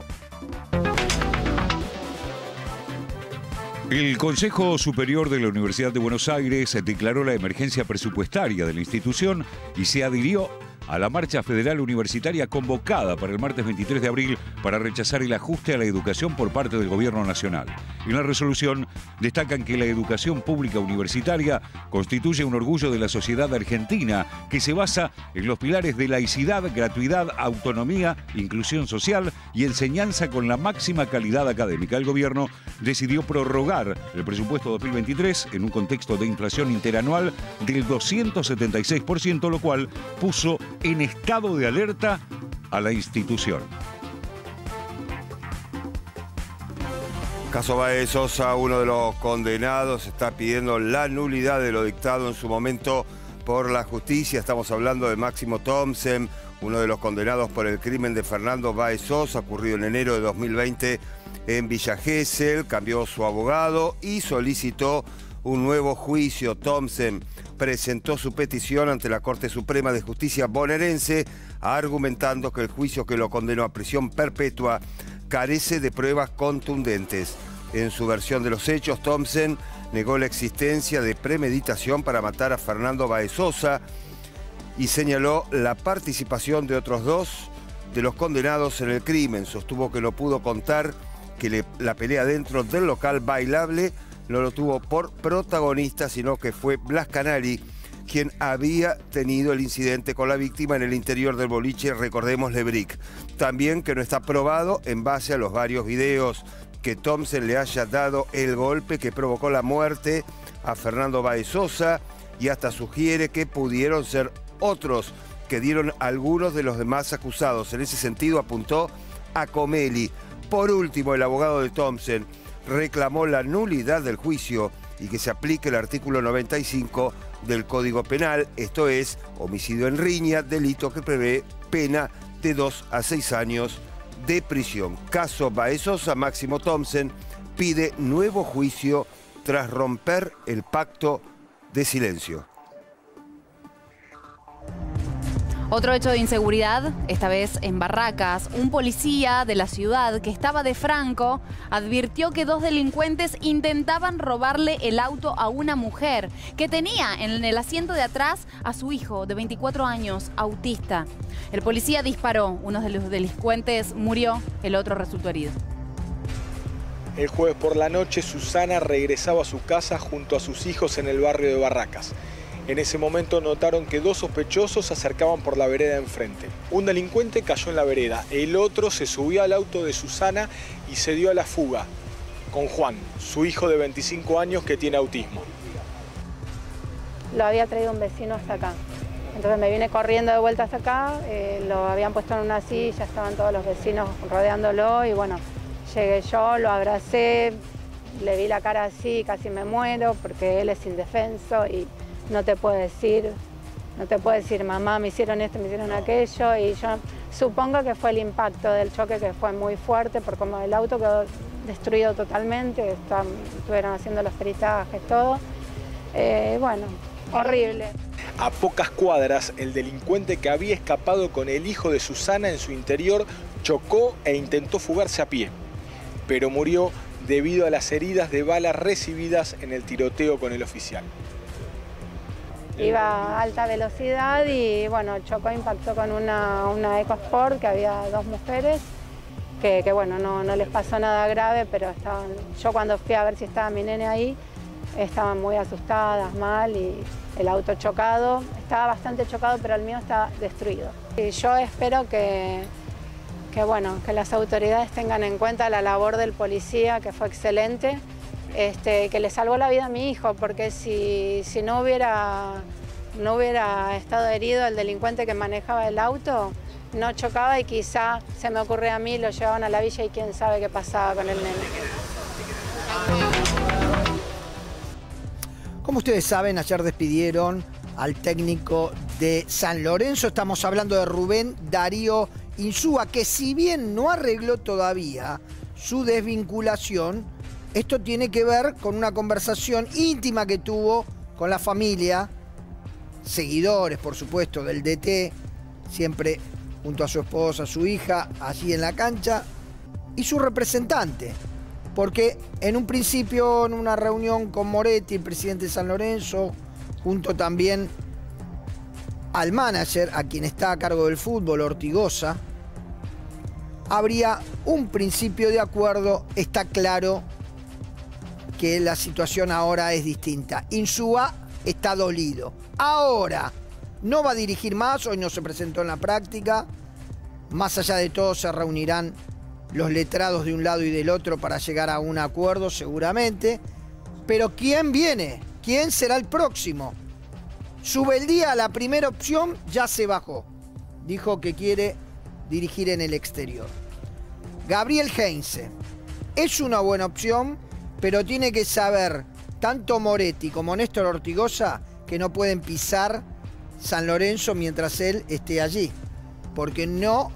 Speaker 15: El Consejo Superior de la Universidad de Buenos Aires declaró la emergencia presupuestaria de la institución y se adhirió a la marcha federal universitaria convocada para el martes veintitrés de abril para rechazar el ajuste a la educación por parte del Gobierno Nacional. En la resolución destacan que la educación pública universitaria constituye un orgullo de la sociedad argentina que se basa en los pilares de laicidad, gratuidad, autonomía, inclusión social y enseñanza con la máxima calidad académica. El Gobierno decidió prorrogar el presupuesto dos mil veintitrés en un contexto de inflación interanual del doscientos setenta y seis por ciento, lo cual puso en estado de alerta a la institución.
Speaker 2: Caso Baez Sosa, uno de los condenados, está pidiendo la nulidad de lo dictado en su momento por la justicia. Estamos hablando de Máximo Thompson, uno de los condenados por el crimen de Fernando Baez Sosa, ocurrido en enero de dos mil veinte en Villa Gesell. Cambió su abogado y solicitó un nuevo juicio. Thompson presentó su petición ante la Corte Suprema de Justicia bonaerense, argumentando que el juicio que lo condenó a prisión perpetua carece de pruebas contundentes. En su versión de los hechos, Thompson negó la existencia de premeditación para matar a Fernando Baez Sosa y señaló la participación de otros dos de los condenados en el crimen. Sostuvo que no pudo contar que le, la pelea dentro del local bailable no lo tuvo por protagonista, sino que fue Blas Canali quien había tenido el incidente con la víctima en el interior del boliche, recordemos, Le Brick. También que no está probado, en base a los varios videos, que Thompson le haya dado el golpe que provocó la muerte a Fernando Baez Sosa, y hasta sugiere que pudieron ser otros que dieron algunos de los demás acusados. En ese sentido apuntó a Comelli. Por último, el abogado de Thompson reclamó la nulidad del juicio y que se aplique el artículo noventa y cinco del Código Penal, esto es, homicidio en riña, delito que prevé pena de dos a seis años de prisión. Caso Baez Sosa, Máximo Thompson pide nuevo juicio tras romper el pacto de silencio.
Speaker 1: Otro hecho de inseguridad, esta vez en Barracas. Un policía de la ciudad que estaba de franco advirtió que dos delincuentes intentaban robarle el auto a una mujer que tenía en el asiento de atrás a su hijo de veinticuatro años, autista. El policía disparó, uno de los delincuentes murió, el otro resultó herido.
Speaker 19: El jueves por la noche, Susana regresaba a su casa junto a sus hijos en el barrio de Barracas. En ese momento notaron que dos sospechosos se acercaban por la vereda enfrente. Un delincuente cayó en la vereda, el otro se subió al auto de Susana y se dio a la fuga con Juan, su hijo de veinticinco años que tiene autismo.
Speaker 20: Lo había traído un vecino hasta acá. Entonces me vine corriendo de vuelta hasta acá, eh, lo habían puesto en una silla, estaban todos los vecinos rodeándolo y bueno, llegué yo, lo abracé, le vi la cara así, casi me muero porque él es indefenso y no te puede decir, no te puede decir, mamá, me hicieron esto, me hicieron aquello, y yo supongo que fue el impacto del choque que fue muy fuerte, porque como el auto quedó destruido totalmente, están, estuvieron haciendo los peritajes, todo. Eh, bueno, horrible.
Speaker 19: A pocas cuadras, el delincuente que había escapado con el hijo de Susana en su interior chocó e intentó fugarse a pie, pero murió debido a las heridas de balas recibidas en el tiroteo con el oficial.
Speaker 20: iba a alta velocidad y bueno, chocó, impactó con una, una EcoSport, que había dos mujeres, que, que bueno, no, no les pasó nada grave, pero estaban, yo cuando fui a ver si estaba mi nene ahí, estaban muy asustadas, mal, y el auto chocado, estaba bastante chocado, pero el mío está destruido. Y yo espero que, que, bueno, que las autoridades tengan en cuenta la labor del policía, que fue excelente, este, que le salvó la vida a mi hijo, porque si, si no, hubiera, no hubiera estado herido el delincuente que manejaba el auto, no chocaba y quizá, se me ocurre a mí, lo llevaban a la villa y quién sabe qué pasaba con el nene.
Speaker 12: Como ustedes saben, ayer despidieron al técnico de San Lorenzo. Estamos hablando de Rubén Darío Insúa, que si bien no arregló todavía su desvinculación, esto tiene que ver con una conversación íntima que tuvo con la familia, seguidores, por supuesto, del D T, siempre junto a su esposa, su hija, allí en la cancha, y su representante. Porque en un principio, en una reunión con Moretti, el presidente de San Lorenzo, junto también al manager, a quien está a cargo del fútbol, Ortigosa, habría un principio de acuerdo. Está claro que la situación ahora es distinta. Insúa está dolido. Ahora, no va a dirigir más, hoy no se presentó en la práctica. Más allá de todo, se reunirán los letrados de un lado y del otro para llegar a un acuerdo seguramente. Pero ¿quién viene? ¿Quién será el próximo? Subeldía, la primera opción, ya se bajó. Dijo que quiere dirigir en el exterior. Gabriel Heinze es una buena opción, pero tiene que saber tanto Moretti como Néstor Ortigosa que no pueden pisar San Lorenzo mientras él esté allí, porque no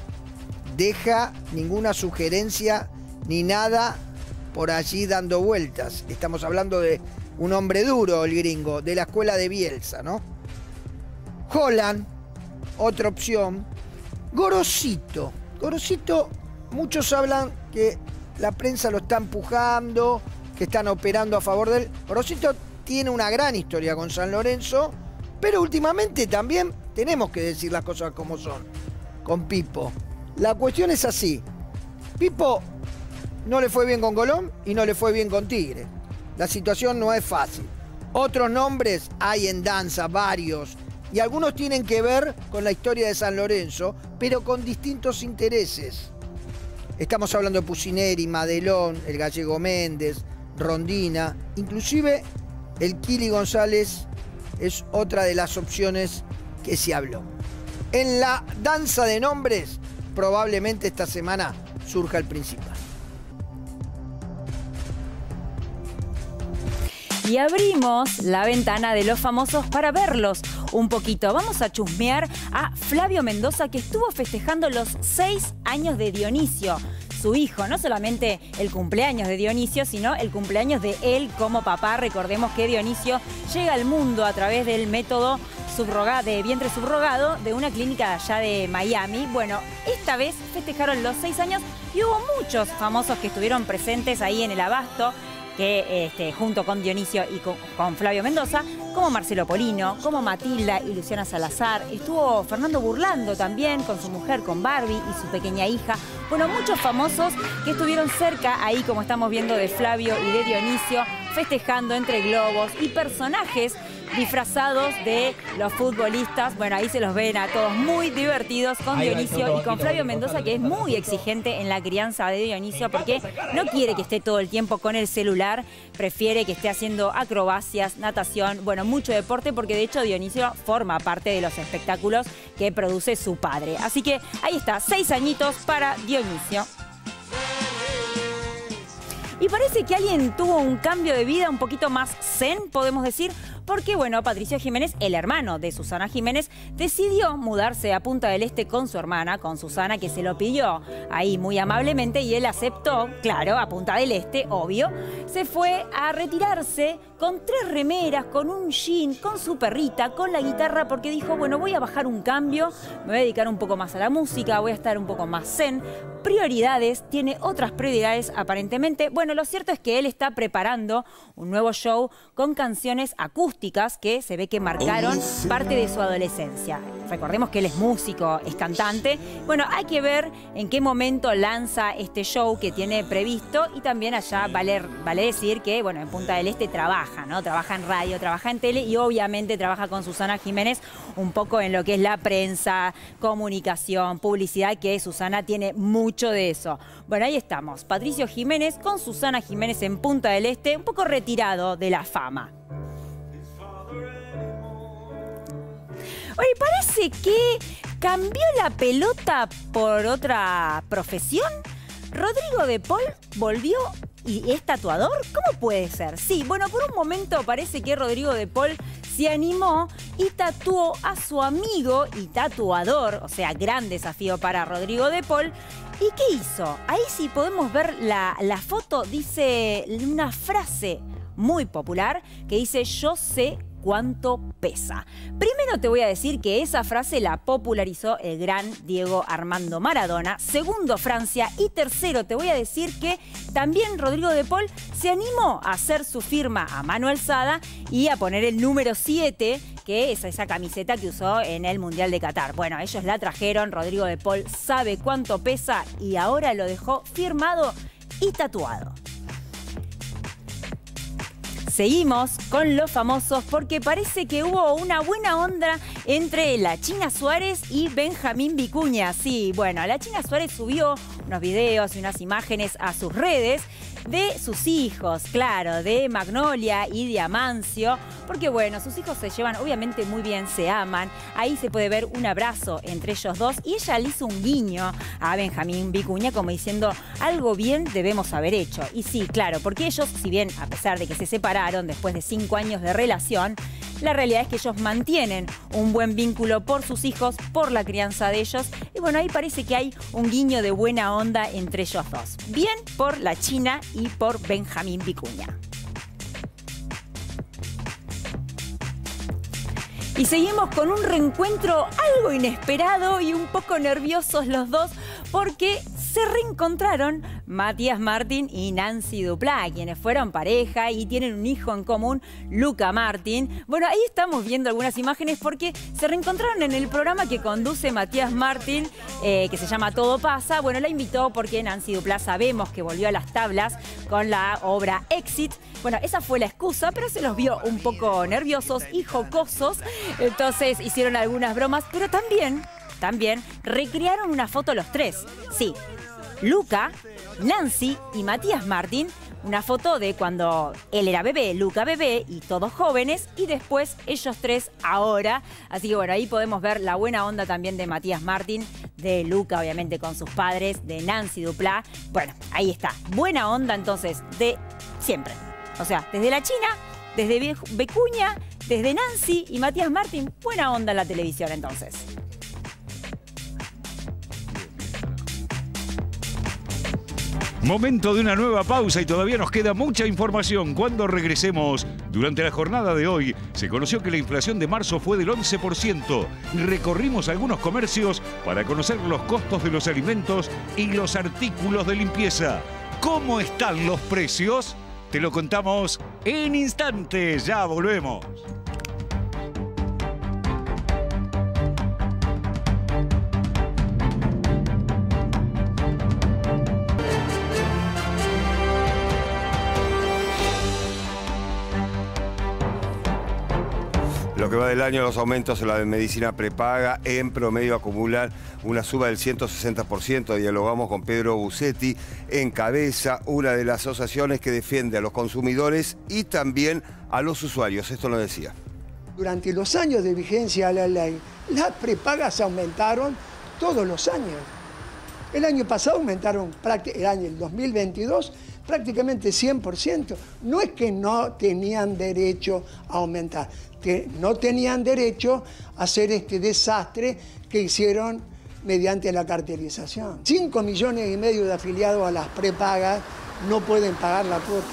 Speaker 12: deja ninguna sugerencia ni nada por allí dando vueltas. Estamos hablando de un hombre duro, el gringo, de la escuela de Bielsa, ¿no? Holland, otra opción. Gorosito. Gorosito, muchos hablan que la prensa lo está empujando, que están operando a favor de él. Gorosito tiene una gran historia con San Lorenzo, pero últimamente también tenemos que decir las cosas como son, con Pipo. La cuestión es así. Pipo no le fue bien con Colón y no le fue bien con Tigre. La situación no es fácil. Otros nombres hay en danza, varios, y algunos tienen que ver con la historia de San Lorenzo, pero con distintos intereses. Estamos hablando de Pusineri, Madelón, el gallego Méndez, Rondina, inclusive el Kili González es otra de las opciones que se habló. En la danza de nombres, probablemente esta semana surja el principal.
Speaker 13: Y abrimos la ventana de los famosos para verlos un poquito. Vamos a chusmear a Flavio Mendoza, que estuvo festejando los seis años de Dionisio, su hijo. No solamente el cumpleaños de Dionisio, sino el cumpleaños de él como papá. Recordemos que Dionisio llega al mundo a través del método Subroga, de vientre subrogado de una clínica allá de Miami. Bueno, esta vez festejaron los seis años y hubo muchos famosos que estuvieron presentes ahí en el Abasto, que este, junto con Dionisio y con, con Flavio Mendoza, como Marcelo Polino, como Matilda y Luciana Salazar. Estuvo Fernando Burlando también, con su mujer, con Barbie y su pequeña hija. Bueno, muchos famosos que estuvieron cerca ahí, como estamos viendo, de Flavio y de Dionisio, festejando entre globos y personajes disfrazados de los futbolistas. Bueno, ahí se los ven a todos muy divertidos con Dionisio y con Flavio Mendoza, que es muy exigente en la crianza de Dionisio porque no quiere que esté todo el tiempo con el celular, prefiere que esté haciendo acrobacias, natación, bueno, mucho deporte, porque de hecho Dionisio forma parte de los espectáculos que produce su padre. Así que ahí está, seis añitos para Dionisio. Y parece que alguien tuvo un cambio de vida un poquito más zen, podemos decir, porque, bueno, Patricio Jiménez, el hermano de Susana Jiménez, decidió mudarse a Punta del Este con su hermana, con Susana, que se lo pidió ahí muy amablemente, y él aceptó, claro, a Punta del Este, obvio. Se fue a retirarse con tres remeras, con un jean, con su perrita, con la guitarra, porque dijo, bueno, voy a bajar un cambio, me voy a dedicar un poco más a la música, voy a estar un poco más zen. prioridades, tiene otras prioridades aparentemente. Bueno, lo cierto es que él está preparando un nuevo show con canciones acústicas que se ve que marcaron parte de su adolescencia. Recordemos que él es músico, es cantante. Bueno, hay que ver en qué momento lanza este show que tiene previsto, y también allá vale, vale decir que, bueno, en Punta del Este trabaja, ¿no? Trabaja en radio, trabaja en tele y obviamente trabaja con Susana Jiménez un poco en lo que es la prensa, comunicación, publicidad, que Susana tiene mucho de eso. Bueno, ahí estamos, Patricio Jiménez con Susana Jiménez en Punta del Este, un poco retirado de la fama. Oye, parece que cambió la pelota por otra profesión. Rodrigo de Paul volvió y es tatuador. ¿Cómo puede ser? Sí, bueno, por un momento parece que Rodrigo de Paul se animó y tatuó a su amigo y tatuador, o sea, gran desafío para Rodrigo de Paul. ¿Y qué hizo? Ahí sí podemos ver la, la foto, dice una frase muy popular que dice: yo sé cuánto pesa. Primero te voy a decir que esa frase la popularizó el gran Diego Armando Maradona. Segundo, Francia. Y tercero, te voy a decir que también Rodrigo de Paul se animó a hacer su firma a mano alzada y a poner el número siete, que es esa camiseta que usó en el Mundial de Qatar. Bueno, ellos la trajeron, Rodrigo de Paul sabe cuánto pesa y ahora lo dejó firmado y tatuado. Seguimos con los famosos porque parece que hubo una buena onda entre la China Suárez y Benjamín Vicuña. Sí, bueno, la China Suárez subió unos videos y unas imágenes a sus redes de sus hijos, claro, de Magnolia y de Amancio, porque bueno, sus hijos se llevan obviamente muy bien, se aman. Ahí se puede ver un abrazo entre ellos dos y ella le hizo un guiño a Benjamín Vicuña como diciendo: algo bien debemos haber hecho. Y sí, claro, porque ellos, si bien a pesar de que se separaron después de cinco años de relación, la realidad es que ellos mantienen un buen vínculo por sus hijos, por la crianza de ellos. Y bueno, ahí parece que hay un guiño de buena onda entre ellos dos. Bien por la China y por Benjamín Vicuña. Y seguimos con un reencuentro algo inesperado y un poco nerviosos los dos, porque se reencontraron Matías Martín y Nancy Duplá, quienes fueron pareja y tienen un hijo en común, Luca Martín. Bueno, ahí estamos viendo algunas imágenes porque se reencontraron en el programa que conduce Matías Martín, eh, que se llama Todo Pasa. Bueno, la invitó porque Nancy Duplá sabemos que volvió a las tablas con la obra Exit. Bueno, esa fue la excusa, pero se los vio un poco nerviosos y jocosos. Entonces hicieron algunas bromas, pero también, también recrearon una foto los tres. Sí, Luca, Nancy y Matías Martín, una foto de cuando él era bebé, Luca bebé y todos jóvenes, y después ellos tres ahora. Así que bueno, ahí podemos ver la buena onda también de Matías Martín, de Luca obviamente con sus padres, de Nancy Duplá. Bueno, ahí está, buena onda entonces de siempre. O sea, desde la China, desde Vicuña, desde Nancy y Matías Martín, buena onda en la televisión entonces.
Speaker 15: Momento de una nueva pausa y todavía nos queda mucha información. Cuando regresemos, durante la jornada de hoy, se conoció que la inflación de marzo fue del once por ciento. Recorrimos algunos comercios para conocer los costos de los alimentos y los artículos de limpieza. ¿Cómo están los precios? Te lo contamos en instantes. Ya volvemos.
Speaker 2: Lo que va del año, los aumentos en la medicina prepaga en promedio acumulan una suba del ciento sesenta por ciento. Dialogamos con Pedro Busetti, encabeza una de las asociaciones que defiende a los consumidores y también a los usuarios. Esto lo decía.
Speaker 21: Durante los años de vigencia de la ley, las prepagas aumentaron todos los años. El año pasado aumentaron, el año el dos mil veintidós, prácticamente cien por ciento. No es que no tenían derecho a aumentar, que no tenían derecho a hacer este desastre que hicieron mediante la cartelización. cinco millones y medio de afiliados a las prepagas no pueden pagar la cuota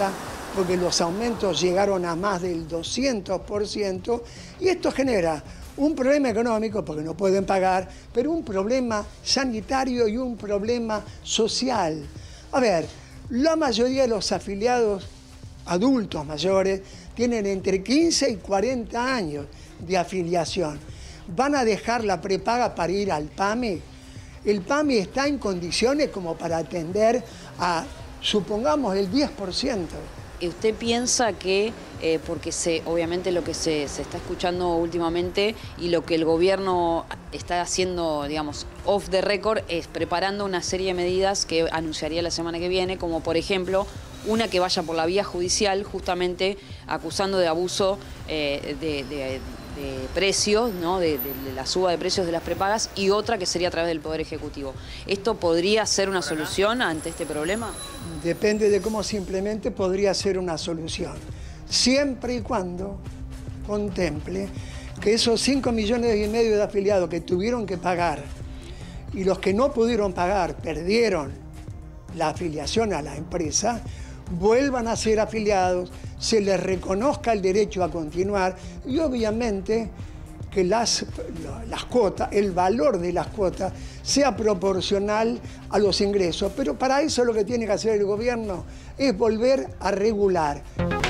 Speaker 21: porque los aumentos llegaron a más del doscientos por ciento, y esto genera un problema económico porque no pueden pagar, pero un problema sanitario y un problema social. A ver, la mayoría de los afiliados adultos mayores tienen entre quince y cuarenta años de afiliación. ¿Van a dejar la prepaga para ir al PAMI? El PAMI está en condiciones como para atender a, supongamos, el diez por ciento.
Speaker 4: ¿Usted piensa que, eh, porque se, obviamente lo que se, se está escuchando últimamente y lo que el gobierno está haciendo, digamos, off the record, es preparando una serie de medidas que anunciaría la semana que viene, como por ejemplo, una que vaya por la vía judicial, justamente acusando de abuso eh, de, de, de precios, ¿no? de, de, de la suba de precios de las prepagas, y otra que sería a través del Poder Ejecutivo? ¿Esto podría ser una solución ante este problema?
Speaker 21: Depende de cómo se implemente, podría ser una solución. Siempre y cuando contemple que esos cinco millones y medio de afiliados que tuvieron que pagar y los que no pudieron pagar, perdieron la afiliación a la empresa, vuelvan a ser afiliados, se les reconozca el derecho a continuar y obviamente que las, las cuotas, el valor de las cuotas sea proporcional a los ingresos. Pero para eso lo que tiene que hacer el gobierno es volver a regular.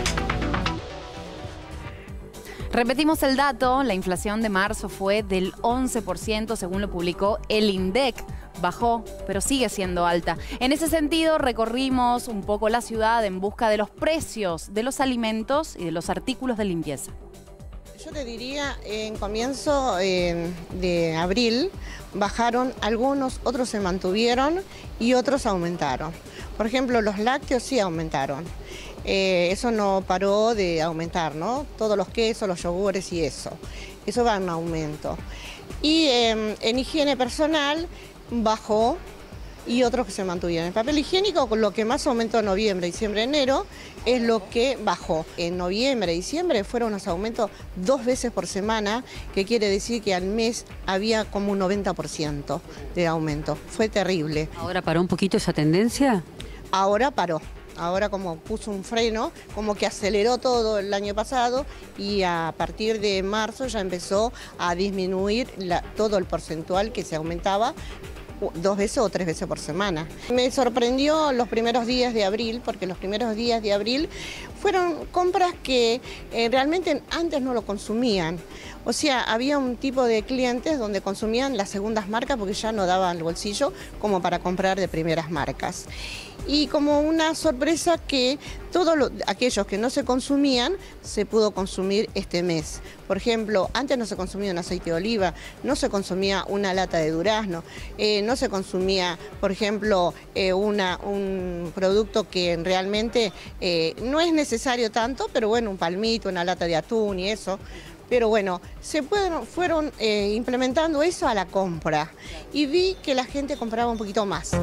Speaker 1: Repetimos el dato, la inflación de marzo fue del once por ciento, según lo publicó el INDEC. Bajó, pero sigue siendo alta. En ese sentido, recorrimos un poco la ciudad en busca de los precios de los alimentos y de los artículos de limpieza.
Speaker 22: Yo te diría, en comienzo eh, de abril bajaron algunos, otros se mantuvieron y otros aumentaron. Por ejemplo, los lácteos sí aumentaron. Eh, eso no paró de aumentar, ¿no? Todos los quesos, los yogures y eso. Eso va en aumento. Y eh, en higiene personal bajó y otros que se mantuvieron. El papel higiénico, con lo que más aumentó en noviembre, diciembre, enero, es lo que bajó. En noviembre, diciembre fueron unos aumentos dos veces por semana, que quiere decir que al mes había como un noventa por ciento de aumento. Fue terrible.
Speaker 23: ¿Ahora paró un poquito esa tendencia?
Speaker 22: Ahora paró. Ahora como puso un freno, como que aceleró todo el año pasado y a partir de marzo ya empezó a disminuir la, todo el porcentual que se aumentaba dos veces o tres veces por semana. Me sorprendió los primeros días de abril, porque los primeros días de abril fueron compras que eh, realmente antes no lo consumían. O sea, había un tipo de clientes donde consumían las segundas marcas porque ya no daban el bolsillo como para comprar de primeras marcas. Y como una sorpresa que todos los, aquellos que no se consumían, se pudo consumir este mes. Por ejemplo, antes no se consumía un aceite de oliva, no se consumía una lata de durazno, eh, no se consumía, por ejemplo, eh, una, un producto que realmente eh, no es necesario tanto, pero bueno, un palmito, una lata de atún y eso. Pero bueno, se fueron, fueron eh, implementando eso a la compra y vi que la gente compraba un poquito más.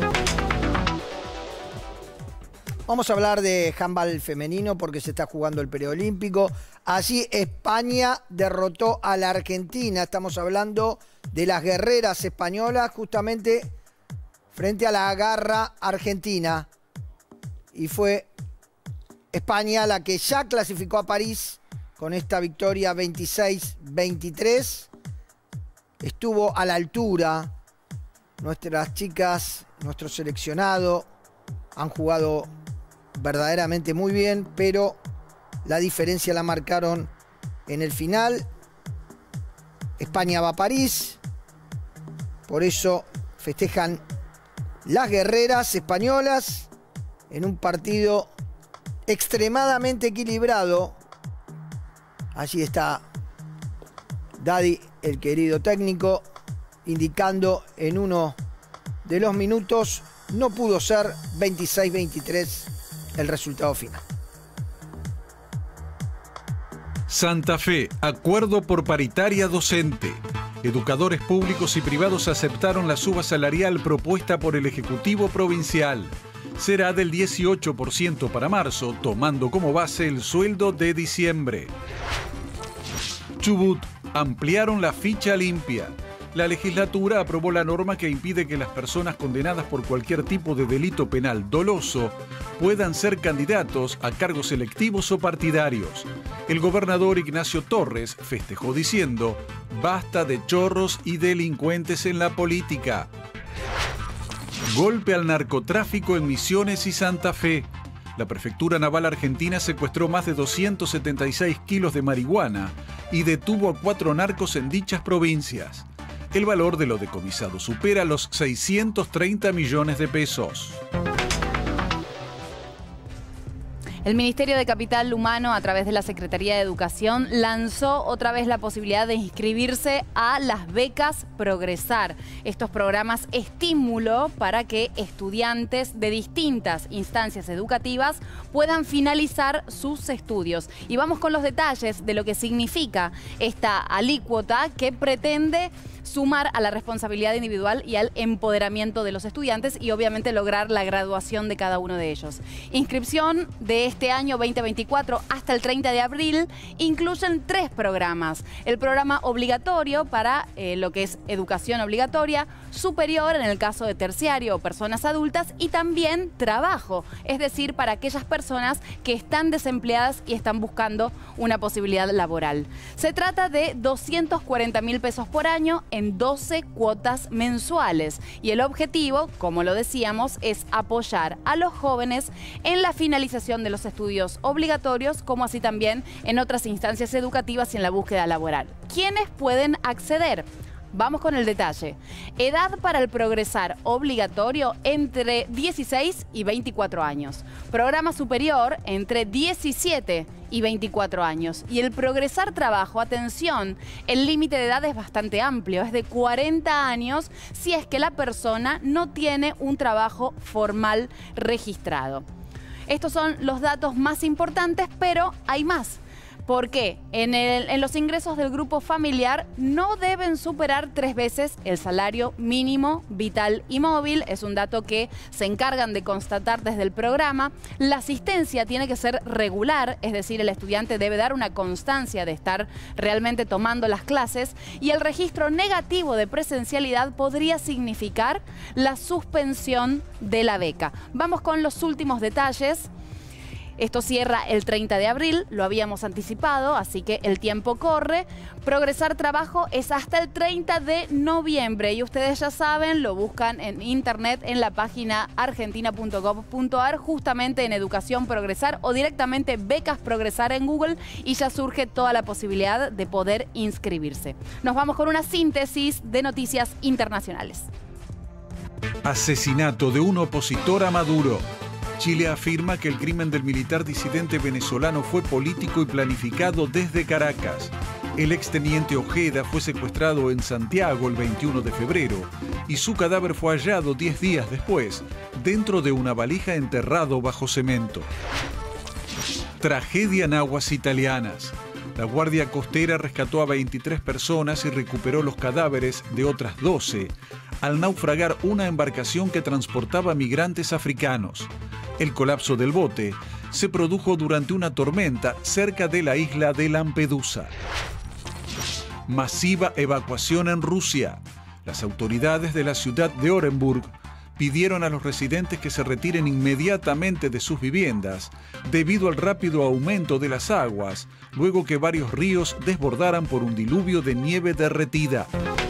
Speaker 12: Vamos a hablar de handball femenino porque se está jugando el preolímpico. Allí España derrotó a la Argentina. Estamos hablando de las guerreras españolas justamente frente a la garra argentina. Y fue España la que ya clasificó a París con esta victoria veintiséis veintitrés. Estuvo a la altura. Nuestras chicas, nuestro seleccionado han jugado verdaderamente muy bien, pero la diferencia la marcaron en el final. España va a París, por eso festejan las guerreras españolas en un partido extremadamente equilibrado. Allí está Daddy, el querido técnico, indicando en uno de los minutos, no pudo ser veintiséis veintitrés el resultado final.
Speaker 18: Santa Fe, acuerdo por paritaria docente. Educadores públicos y privados aceptaron la suba salarial propuesta por el Ejecutivo Provincial. Será del dieciocho por ciento para marzo, tomando como base el sueldo de diciembre. Chubut, ampliaron la ficha limpia. La legislatura aprobó la norma que impide que las personas condenadas por cualquier tipo de delito penal doloso puedan ser candidatos a cargos electivos o partidarios. El gobernador Ignacio Torres festejó diciendo: basta de chorros y delincuentes en la política. Golpe al narcotráfico en Misiones y Santa Fe. La Prefectura Naval Argentina secuestró más de doscientos setenta y seis kilos de marihuana y detuvo a cuatro narcos en dichas provincias. El valor de lo decomisado supera los seiscientos treinta millones de pesos.
Speaker 1: El Ministerio de Capital Humano, a través de la Secretaría de Educación, lanzó otra vez la posibilidad de inscribirse a las becas Progresar. Estos programas estímulo para que estudiantes de distintas instancias educativas puedan finalizar sus estudios. Y vamos con los detalles de lo que significa esta alícuota que pretende sumar a la responsabilidad individual y al empoderamiento de los estudiantes y obviamente lograr la graduación de cada uno de ellos. Inscripción de este año veinte veinticuatro hasta el treinta de abril incluyen tres programas. El programa obligatorio para eh, lo que es educación obligatoria, superior en el caso de terciario o personas adultas y también trabajo, es decir, para aquellas personas que están desempleadas y están buscando una posibilidad laboral. Se trata de doscientos cuarenta mil pesos por año en doce cuotas mensuales y el objetivo, como lo decíamos, es apoyar a los jóvenes en la finalización de los estudios obligatorios, como así también en otras instancias educativas y en la búsqueda laboral. ¿Quiénes pueden acceder? Vamos con el detalle. Edad para el Progresar obligatorio entre dieciséis y veinticuatro años. Programa superior entre diecisiete y veinticuatro años. Y el Progresar Trabajo, atención, el límite de edad es bastante amplio, es de cuarenta años si es que la persona no tiene un trabajo formal registrado. Estos son los datos más importantes, pero hay más. Porque en, el, en los ingresos del grupo familiar no deben superar tres veces el salario mínimo vital y móvil. Es un dato que se encargan de constatar desde el programa. La asistencia tiene que ser regular, es decir, el estudiante debe dar una constancia de estar realmente tomando las clases. Y el registro negativo de presencialidad podría significar la suspensión de la beca. Vamos con los últimos detalles. Esto cierra el treinta de abril, lo habíamos anticipado, así que el tiempo corre. Progresar Trabajo es hasta el treinta de noviembre y ustedes ya saben, lo buscan en internet en la página argentina punto gov punto ar, justamente en Educación Progresar o directamente Becas Progresar en Google y ya surge toda la posibilidad de poder inscribirse. Nos vamos con una síntesis de noticias internacionales.
Speaker 18: Asesinato de un opositor a Maduro. Chile afirma que el crimen del militar disidente venezolano fue político y planificado desde Caracas. El exteniente Ojeda fue secuestrado en Santiago el veintiuno de febrero y su cadáver fue hallado diez días después dentro de una valija enterrado bajo cemento. Tragedia en aguas italianas. La Guardia Costera rescató a veintitrés personas y recuperó los cadáveres de otras doce al naufragar una embarcación que transportaba migrantes africanos. El colapso del bote se produjo durante una tormenta cerca de la isla de Lampedusa. Masiva evacuación en Rusia. Las autoridades de la ciudad de Orenburg pidieron a los residentes que se retiren inmediatamente de sus viviendas debido al rápido aumento de las aguas, luego que varios ríos desbordaran por un diluvio de nieve derretida.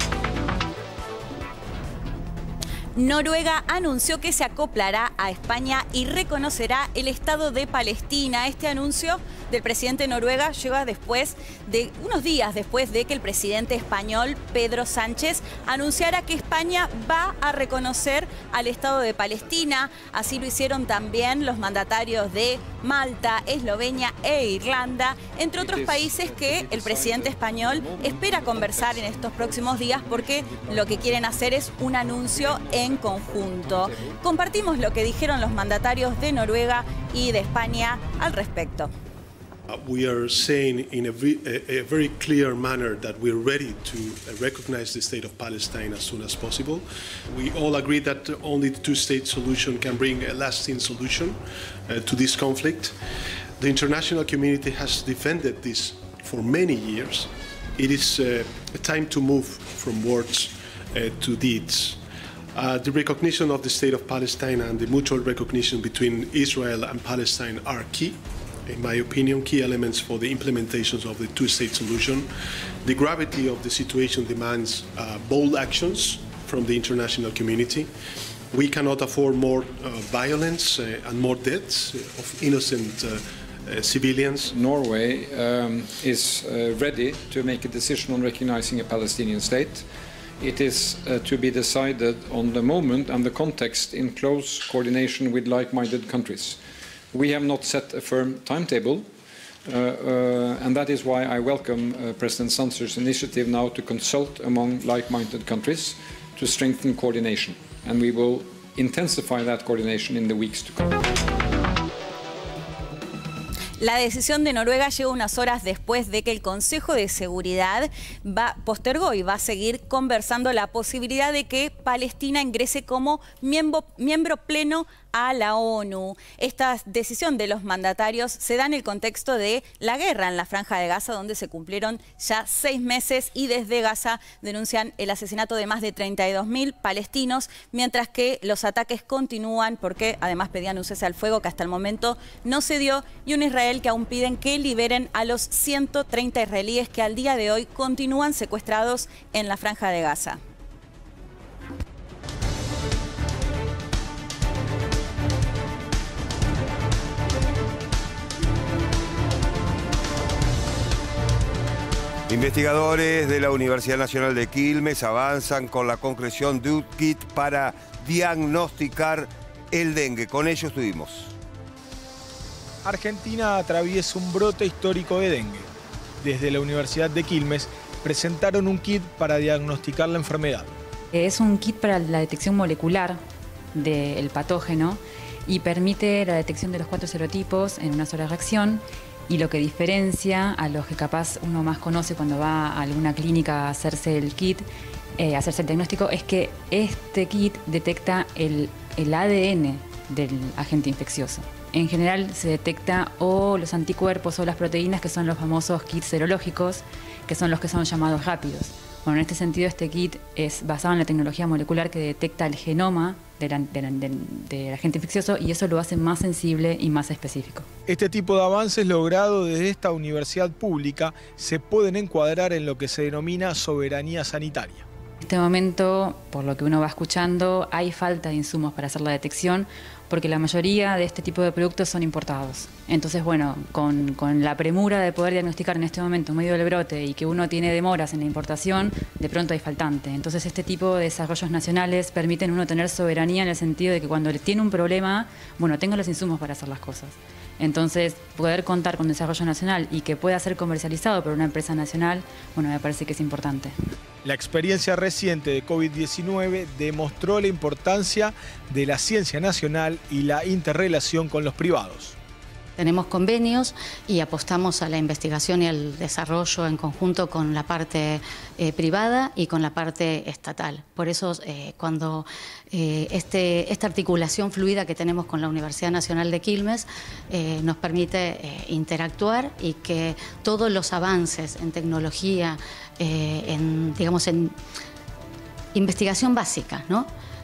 Speaker 8: Noruega anunció que se acoplará a España y reconocerá el Estado de Palestina. Este anuncio del presidente de Noruega llega después de unos días después de que el presidente español Pedro Sánchez anunciara que España va a reconocer al Estado de Palestina. Así lo hicieron también los mandatarios de Malta, Eslovenia e Irlanda, entre otros países que el presidente español espera conversar en estos próximos días porque lo que quieren hacer es un anuncio en conjunto. Compartimos lo que dijeron los mandatarios de Noruega y de España al respecto.
Speaker 5: Uh, we are saying in a, a, a very clear manner that we're ready to uh, recognize the state of Palestine as soon as possible. We all agree that only the two-state solution can bring a lasting solution uh, to this conflict. The international community has defended this for many years. it is uh, a time to move from words uh, to deeds. Uh, the recognition of the state of Palestine and the mutual recognition between Israel and Palestine are key, in my opinion, key elements for the implementations of the two-state solution. The gravity of the situation demands uh, bold actions from the international community. We cannot afford more uh, violence uh, and more deaths of innocent uh, uh, civilians.
Speaker 7: Norway um, is uh, ready to make a decision on recognizing a Palestinian state. It is uh, to be decided on the moment and the context in close coordination with like-minded countries. We have not set a firm timetable, uh, uh, and that is why I welcome uh, President Sancer's initiative now to consult among like-minded countries to strengthen coordination, and we will intensify that coordination in the weeks to come.
Speaker 8: La decisión de Noruega llega unas horas después de que el Consejo de Seguridad va, postergó y va a seguir conversando la posibilidad de que Palestina ingrese como miembro, miembro pleno a la ONU. Esta decisión de los mandatarios se da en el contexto de la guerra en la Franja de Gaza, donde se cumplieron ya seis meses y desde Gaza denuncian el asesinato de más de treinta y dos mil palestinos, mientras que los ataques continúan porque además pedían un cese al fuego que hasta el momento no se dio, y un Israel que aún piden que liberen a los ciento treinta israelíes que al día de hoy continúan secuestrados en la Franja de Gaza.
Speaker 2: Investigadores de la Universidad Nacional de Quilmes avanzan con la concreción de un kit para diagnosticar el dengue. Con ello estuvimos.
Speaker 19: Argentina atraviesa un brote histórico de dengue. Desde la Universidad de Quilmes presentaron un kit para diagnosticar la enfermedad.
Speaker 9: Es un kit para la detección molecular del patógeno y permite la detección de los cuatro serotipos en una sola reacción. Y lo que diferencia a los que capaz uno más conoce cuando va a alguna clínica a hacerse el kit, eh, a hacerse el diagnóstico, es que este kit detecta el, el A D N del agente infeccioso. En general se detecta o los anticuerpos o las proteínas, que son los famosos kits serológicos, que son los que son llamados rápidos. Bueno, en este sentido este kit es basado en la tecnología molecular que detecta el genoma del, del, del, del agente infeccioso y eso lo hace más sensible y más específico.
Speaker 19: Este tipo de avances logrados desde esta universidad pública se pueden encuadrar en lo que se denomina soberanía sanitaria.
Speaker 9: En este momento, por lo que uno va escuchando, hay falta de insumos para hacer la detección porque la mayoría de este tipo de productos son importados. Entonces, bueno, con, con la premura de poder diagnosticar en este momento en medio del brote y que uno tiene demoras en la importación, de pronto hay faltante. Entonces, este tipo de desarrollos nacionales permiten uno tener soberanía en el sentido de que cuando tiene un problema, bueno, tengo los insumos para hacer las cosas. Entonces, poder contar con desarrollo nacional y que pueda ser comercializado por una empresa nacional, bueno, me parece que es importante.
Speaker 19: La experiencia reciente de COVID diecinueve demostró la importancia de la ciencia nacional y la interrelación con los privados.
Speaker 10: Tenemos convenios y apostamos a la investigación y al desarrollo en conjunto con la parte eh, privada y con la parte estatal. Por eso, eh, cuando eh, este, esta articulación fluida que tenemos con la Universidad Nacional de Quilmes eh, nos permite eh, interactuar y que todos los avances en tecnología, eh, en, digamos, en investigación básica, ¿no?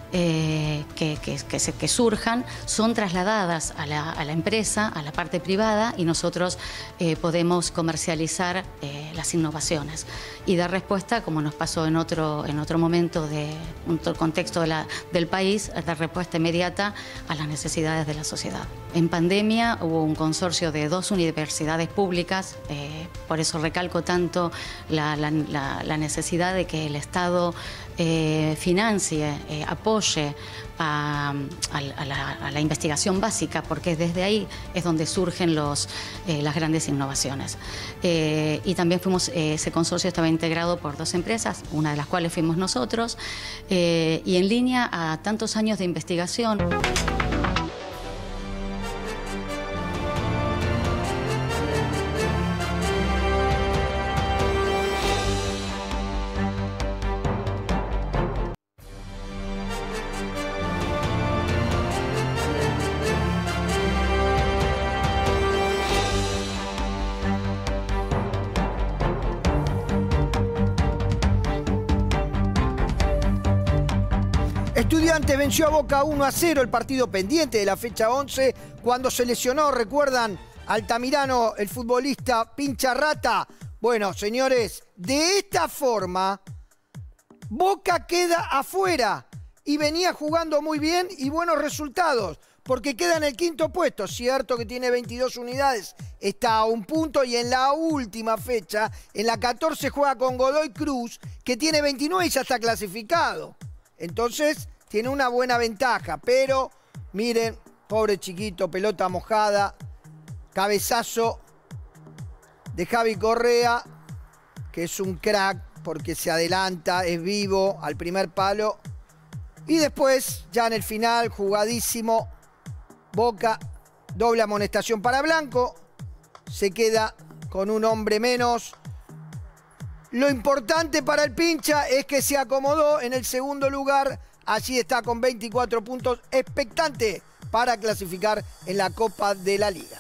Speaker 10: Eh, que, que, que, se, que surjan, son trasladadas a la, a la empresa, a la parte privada, y nosotros eh, podemos comercializar eh, las innovaciones y dar respuesta, como nos pasó en otro, en otro momento de un contexto de la, del país, dar respuesta inmediata a las necesidades de la sociedad. En pandemia hubo un consorcio de dos universidades públicas, eh, por eso recalco tanto la, la, la, la necesidad de que el Estado eh, financie, eh, apoye a, a, a, la, a la investigación básica, porque desde ahí es donde surgen los, eh, las grandes innovaciones. Eh, y también fuimos, eh, ese consorcio estaba integrado por dos empresas, una de las cuales fuimos nosotros, eh, y en línea a tantos años de investigación.
Speaker 12: Estudiantes venció a Boca uno a cero, el partido pendiente de la fecha once, cuando se lesionó, recuerdan, Altamirano, el futbolista Pincharrata. Bueno, señores, de esta forma, Boca queda afuera y venía jugando muy bien y buenos resultados, porque queda en el quinto puesto. Cierto que tiene veintidós unidades, está a un punto, y en la última fecha, en la catorce, juega con Godoy Cruz, que tiene veintinueve y ya está clasificado. Entonces, tiene una buena ventaja, pero miren, pobre chiquito, pelota mojada, cabezazo de Javi Correa, que es un crack porque se adelanta, es vivo al primer palo. Y después, ya en el final, jugadísimo, Boca, doble amonestación para Blanco, se queda con un hombre menos. Lo importante para el Pincha es que se acomodó en el segundo lugar, allí está con veinticuatro puntos, expectante para clasificar en la Copa de la Liga.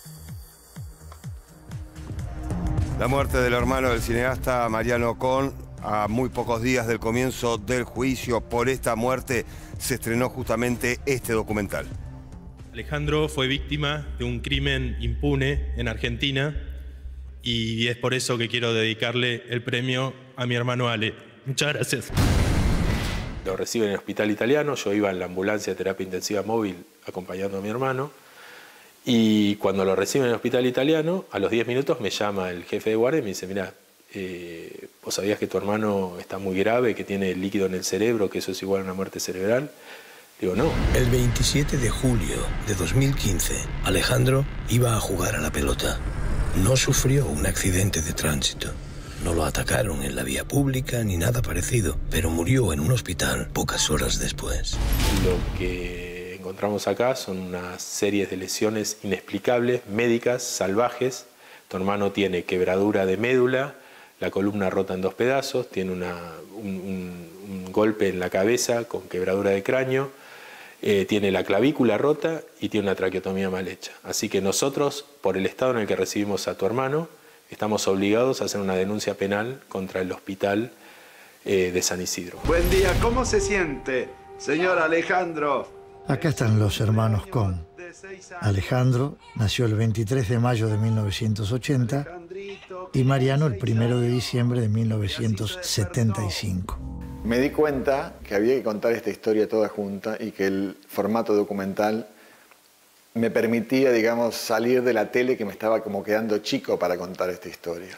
Speaker 2: La muerte del hermano del cineasta Mariano Con, a muy pocos días del comienzo del juicio por esta muerte, se estrenó justamente este documental.
Speaker 3: Alejandro fue víctima de un crimen impune en Argentina y es por eso que quiero dedicarle el premio a mi hermano Ale. Muchas gracias.
Speaker 11: Lo reciben en el hospital italiano, yo iba en la ambulancia de terapia intensiva móvil acompañando a mi hermano, y cuando lo reciben en el hospital italiano, a los diez minutos me llama el jefe de guardia y me dice, mira, eh, vos sabías que tu hermano está muy grave, que tiene líquido en el cerebro, que eso es igual a una muerte cerebral. Digo, no.
Speaker 14: El veintisiete de julio de dos mil quince, Alejandro iba a jugar a la pelota. No sufrió un accidente de tránsito. No lo atacaron en la vía pública ni nada parecido, pero murió en un hospital pocas horas después.
Speaker 11: Lo que encontramos acá son una serie de lesiones inexplicables, médicas, salvajes. Tu hermano tiene quebradura de médula, la columna rota en dos pedazos, tiene una, un, un, un golpe en la cabeza con quebradura de cráneo, eh, tiene la clavícula rota y tiene una traqueotomía mal hecha. Así que nosotros, por el estado en el que recibimos a tu hermano, estamos obligados a hacer una denuncia penal contra el hospital eh, de San Isidro.
Speaker 24: Buen día, ¿cómo se siente, señor Alejandro?
Speaker 25: Acá están los hermanos Con. Alejandro nació el veintitrés de mayo de mil novecientos ochenta y Mariano el primero de diciembre de mil novecientos setenta y cinco.
Speaker 26: Me di cuenta que había que contar esta historia toda junta y que el formato documental me permitía, digamos, salir de la tele, que me estaba como quedando chico para contar esta historia.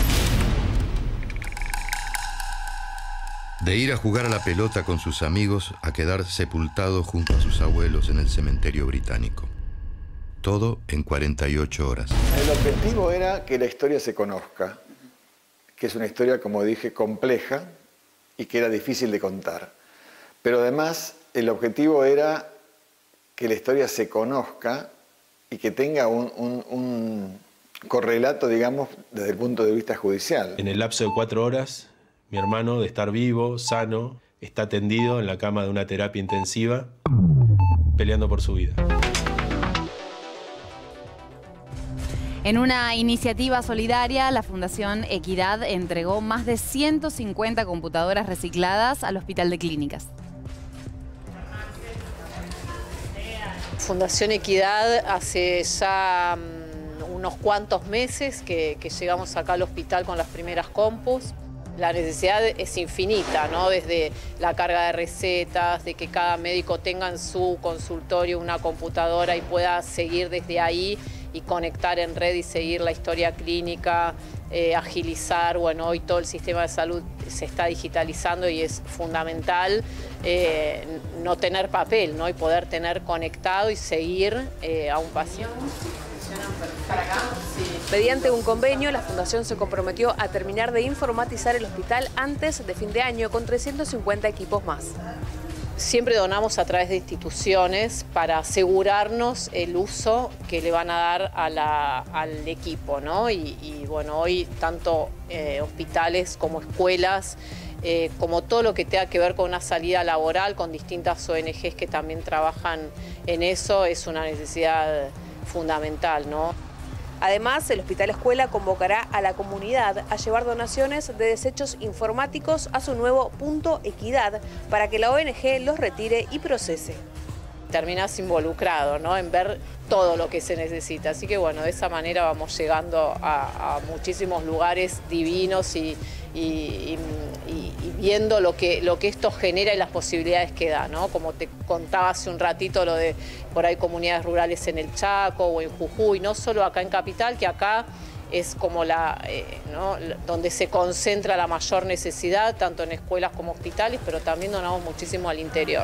Speaker 27: De ir a jugar a la pelota con sus amigos a quedar sepultado junto a sus abuelos en el cementerio británico. Todo en cuarenta y ocho horas.
Speaker 26: El objetivo era que la historia se conozca, que es una historia, como dije, compleja y que era difícil de contar. Pero además, el objetivo era que la historia se conozca y que tenga un, un, un correlato, digamos, desde el punto de vista judicial.
Speaker 3: En el lapso de cuatro horas, mi hermano, de estar vivo, sano, está tendido en la cama de una terapia intensiva, peleando por su vida.
Speaker 1: En una iniciativa solidaria, la Fundación Equidad entregó más de ciento cincuenta computadoras recicladas al Hospital de Clínicas.
Speaker 4: Fundación Equidad hace ya um, unos cuantos meses que, que llegamos acá al hospital con las primeras compus. La necesidad es infinita, ¿no? Desde la carga de recetas, de que cada médico tenga en su consultorio una computadora y pueda seguir desde ahí y conectar en red y seguir la historia clínica, eh, agilizar. Bueno, hoy todo el sistema de salud se está digitalizando y es fundamental eh, no tener papel, ¿no? Y poder tener conectado y seguir eh, a un paciente.
Speaker 28: Mediante un convenio, la Fundación se comprometió a terminar de informatizar el hospital antes de fin de año con trescientos cincuenta equipos más.
Speaker 4: Siempre donamos a través de instituciones para asegurarnos el uso que le van a dar a la, al equipo, ¿no? Y, y bueno, hoy tanto eh, hospitales como escuelas, eh, como todo lo que tenga que ver con una salida laboral, con distintas O N Ges que también trabajan en eso, es una necesidad fundamental, ¿no?
Speaker 28: Además, el Hospital Escuela convocará a la comunidad a llevar donaciones de desechos informáticos a su nuevo Punto Equidad para que la O N G los retire y procese.
Speaker 6: Terminás involucrado, ¿no?, en ver todo lo que se necesita. Así que bueno, de esa manera vamos llegando a, a muchísimos lugares divinos y, y, y, y viendo lo que, lo que esto genera y las posibilidades que da, ¿no? Como te contaba hace un ratito lo de por ahí comunidades rurales en el Chaco o en Jujuy, no solo acá en Capital, que acá es como la, eh, ¿no?, donde se concentra la mayor necesidad, tanto en escuelas como hospitales, pero también donamos muchísimo al interior.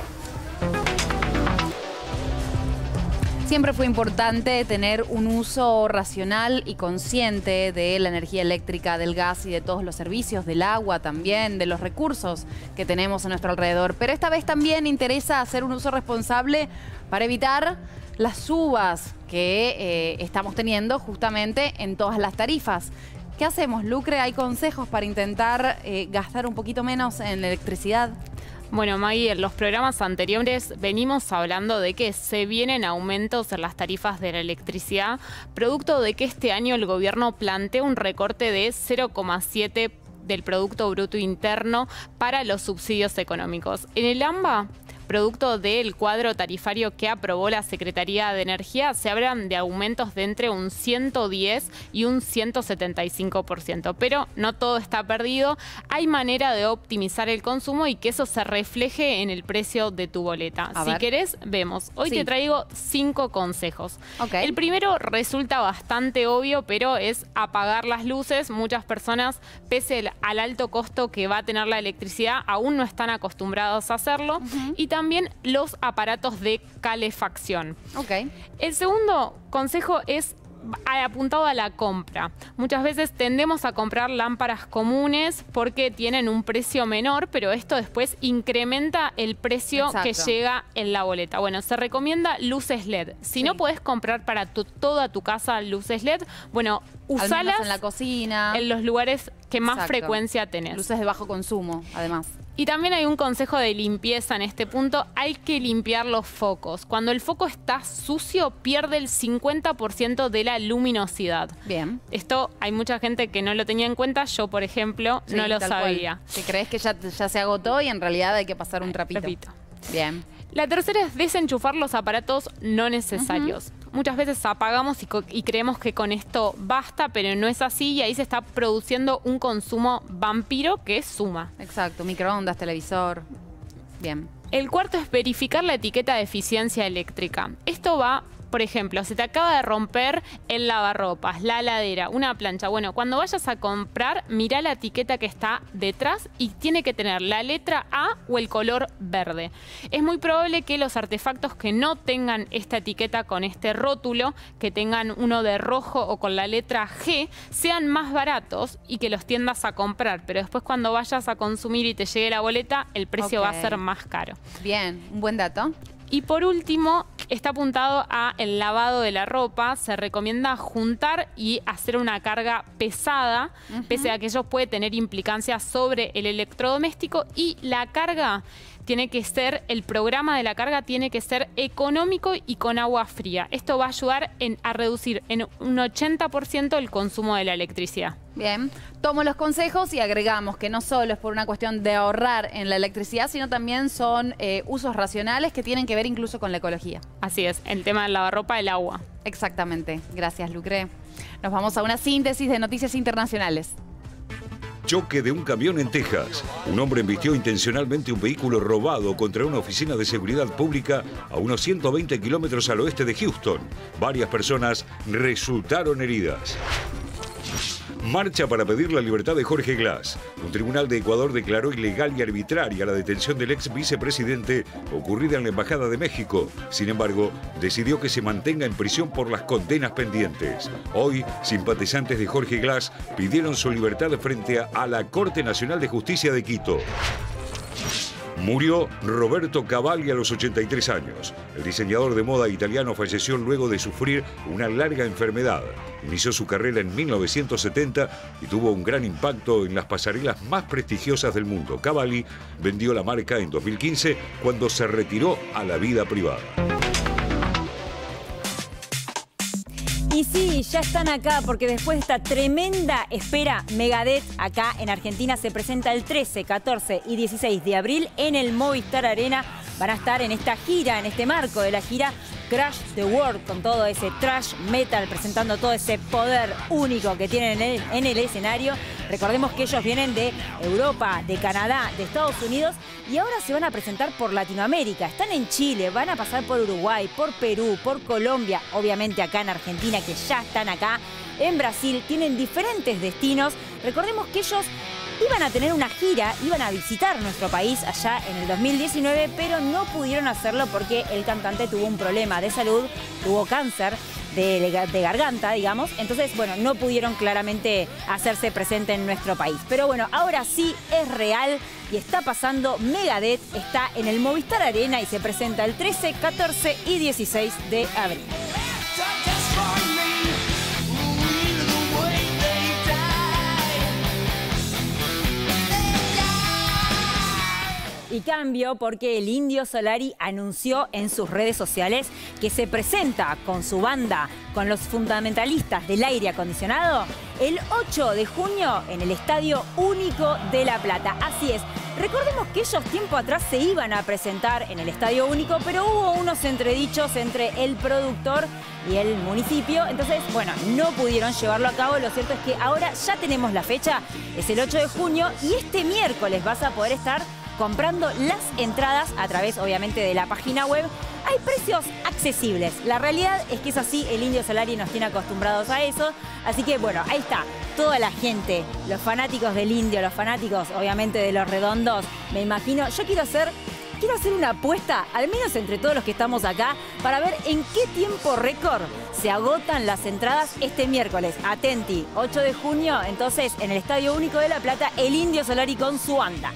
Speaker 1: Siempre fue importante tener un uso racional y consciente de la energía eléctrica, del gas y de todos los servicios, del agua también, de los recursos que tenemos a nuestro alrededor. Pero esta vez también interesa hacer un uso responsable para evitar las subas que eh, estamos teniendo justamente en todas las tarifas. ¿Qué hacemos, Lucre? ¿Hay consejos para intentar eh, gastar un poquito menos en electricidad?
Speaker 13: Bueno, Maggie, en los programas anteriores venimos hablando de que se vienen aumentos en las tarifas de la electricidad, producto de que este año el gobierno plantea un recorte de cero coma siete del Producto Bruto Interno para los subsidios económicos. En el AMBA, producto del cuadro tarifario que aprobó la Secretaría de Energía, se hablan de aumentos de entre un ciento diez y un ciento setenta y cinco por ciento. Pero no todo está perdido. Hay manera de optimizar el consumo y que eso se refleje en el precio de tu boleta.
Speaker 1: A
Speaker 13: si
Speaker 1: ver.
Speaker 13: querés, vemos. Hoy
Speaker 1: Sí.
Speaker 13: te traigo cinco consejos.
Speaker 1: Okay.
Speaker 13: El primero resulta bastante obvio, pero es apagar las luces. Muchas personas, pese al alto costo que va a tener la electricidad, aún no están acostumbrados a hacerlo. Uh-huh. Y también los aparatos de calefacción.
Speaker 1: Okay.
Speaker 13: El segundo consejo es apuntado a la compra. Muchas veces tendemos a comprar lámparas comunes porque tienen un precio menor, pero esto después incrementa el precio
Speaker 1: Exacto.
Speaker 13: que llega en la boleta. Bueno, se recomienda luces L E D. Si
Speaker 1: Sí.
Speaker 13: no podés comprar para tu, toda tu casa luces L E D, bueno,
Speaker 1: Al menos
Speaker 13: usalas
Speaker 1: en la cocina,
Speaker 13: en los lugares que más
Speaker 1: Exacto.
Speaker 13: frecuencia tenés.
Speaker 1: Luces de bajo consumo, además.
Speaker 13: Y también hay un consejo de limpieza en este punto. Hay que limpiar los focos. Cuando el foco está sucio, pierde el cincuenta por ciento de la luminosidad.
Speaker 1: Bien.
Speaker 13: Esto hay mucha gente que no lo tenía en cuenta. Yo, por ejemplo,
Speaker 1: Sí,
Speaker 13: no lo
Speaker 1: tal
Speaker 13: sabía.
Speaker 1: cual. Si crees que ya, ya se agotó y en realidad hay que pasar un trapito.
Speaker 13: Repito.
Speaker 1: Bien.
Speaker 13: La tercera es desenchufar los aparatos no necesarios. Uh-huh. Muchas veces apagamos y, y creemos que con esto basta, pero no es así y ahí se está produciendo un consumo vampiro que suma.
Speaker 1: Exacto, microondas, televisor. Bien.
Speaker 13: El cuarto es verificar la etiqueta de eficiencia eléctrica. Esto va, por ejemplo, se te acaba de romper el lavarropas, la heladera, una plancha. Bueno, cuando vayas a comprar, mirá la etiqueta que está detrás y tiene que tener la letra A o el color verde. Es muy probable que los artefactos que no tengan esta etiqueta con este rótulo, que tengan uno de rojo o con la letra G, sean más baratos y que los tiendas a comprar. Pero después cuando vayas a consumir y te llegue la boleta, el precio
Speaker 1: Ok.
Speaker 13: va a ser más caro.
Speaker 1: Bien, un buen dato.
Speaker 13: Y por último, está apuntado a el lavado de la ropa. Se recomienda juntar y hacer una carga pesada, uh-huh. pese a que ello puede tener implicancias sobre el electrodoméstico. Y la carga tiene que ser, el programa de la carga tiene que ser económico y con agua fría. Esto va a ayudar en, a reducir en un ochenta por ciento el consumo de la electricidad.
Speaker 1: Bien, tomo los consejos y agregamos que no solo es por una cuestión de ahorrar en la electricidad, sino también son eh, usos racionales que tienen que ver incluso con la ecología.
Speaker 13: Así es, el tema del lavarropa, el agua.
Speaker 1: Exactamente. Gracias, Lucre. Nos vamos a una síntesis de noticias internacionales.
Speaker 15: Choque de un camión en Texas. Un hombre embistió intencionalmente un vehículo robado contra una oficina de seguridad pública a unos ciento veinte kilómetros al oeste de Houston. Varias personas resultaron heridas. Marcha para pedir la libertad de Jorge Glass. Un tribunal de Ecuador declaró ilegal y arbitraria la detención del ex vicepresidente ocurrida en la Embajada de México. Sin embargo, decidió que se mantenga en prisión por las condenas pendientes. Hoy, simpatizantes de Jorge Glass pidieron su libertad frente a, a la Corte Nacional de Justicia de Quito. Murió Roberto Cavalli a los ochenta y tres años. El diseñador de moda italiano falleció luego de sufrir una larga enfermedad. Inició su carrera en mil novecientos setenta y tuvo un gran impacto en las pasarelas más prestigiosas del mundo. Cavalli vendió la marca en dos mil quince cuando se retiró a la vida privada.
Speaker 16: Y sí,
Speaker 5: ya están acá porque después de esta tremenda espera, Megadeth acá en Argentina se presenta el trece, catorce y dieciséis de abril en el Movistar Arena. Van a estar en esta gira, en este marco de la gira Crash the World, con todo ese thrash metal, presentando todo ese poder único que tienen en el, en el escenario. Recordemos que ellos vienen de Europa, de Canadá, de Estados Unidos y ahora se van a presentar por Latinoamérica. Están en Chile, van a pasar por Uruguay, por Perú, por Colombia, obviamente acá en Argentina, que ya están acá, en Brasil, tienen diferentes destinos. Recordemos que ellos iban a tener una gira, iban a visitar nuestro país allá en el dos mil diecinueve, pero no pudieron hacerlo porque el cantante tuvo un problema de salud, tuvo cáncer de, de garganta, digamos. Entonces, bueno, no pudieron claramente hacerse presente en nuestro país. Pero bueno, ahora sí es real y está pasando. Megadeth está en el Movistar Arena y se presenta el trece, catorce y dieciséis de abril. Y cambio porque el Indio Solari anunció en sus redes sociales que se presenta con su banda, con los fundamentalistas del aire acondicionado, el ocho de junio en el Estadio Único de La Plata. Así es, recordemos que ellos tiempo atrás se iban a presentar en el Estadio Único, pero hubo unos entredichos entre el productor y el municipio. Entonces, bueno, no pudieron llevarlo a cabo. Lo cierto es que ahora ya tenemos la fecha, es el ocho de junio y este miércoles vas a poder estar comprando las entradas a través, obviamente, de la página web. Hay precios accesibles. La realidad es que es así, el Indio Solari nos tiene acostumbrados a eso. Así que, bueno, ahí está. Toda la gente, los fanáticos del Indio, los fanáticos, obviamente, de Los Redondos, me imagino. Yo quiero hacer, quiero hacer una apuesta, al menos entre todos los que estamos acá, para ver en qué tiempo récord se agotan las entradas este miércoles. Atenti, ocho de junio, entonces, en el Estadio Único de La Plata, el Indio Solari con su banda.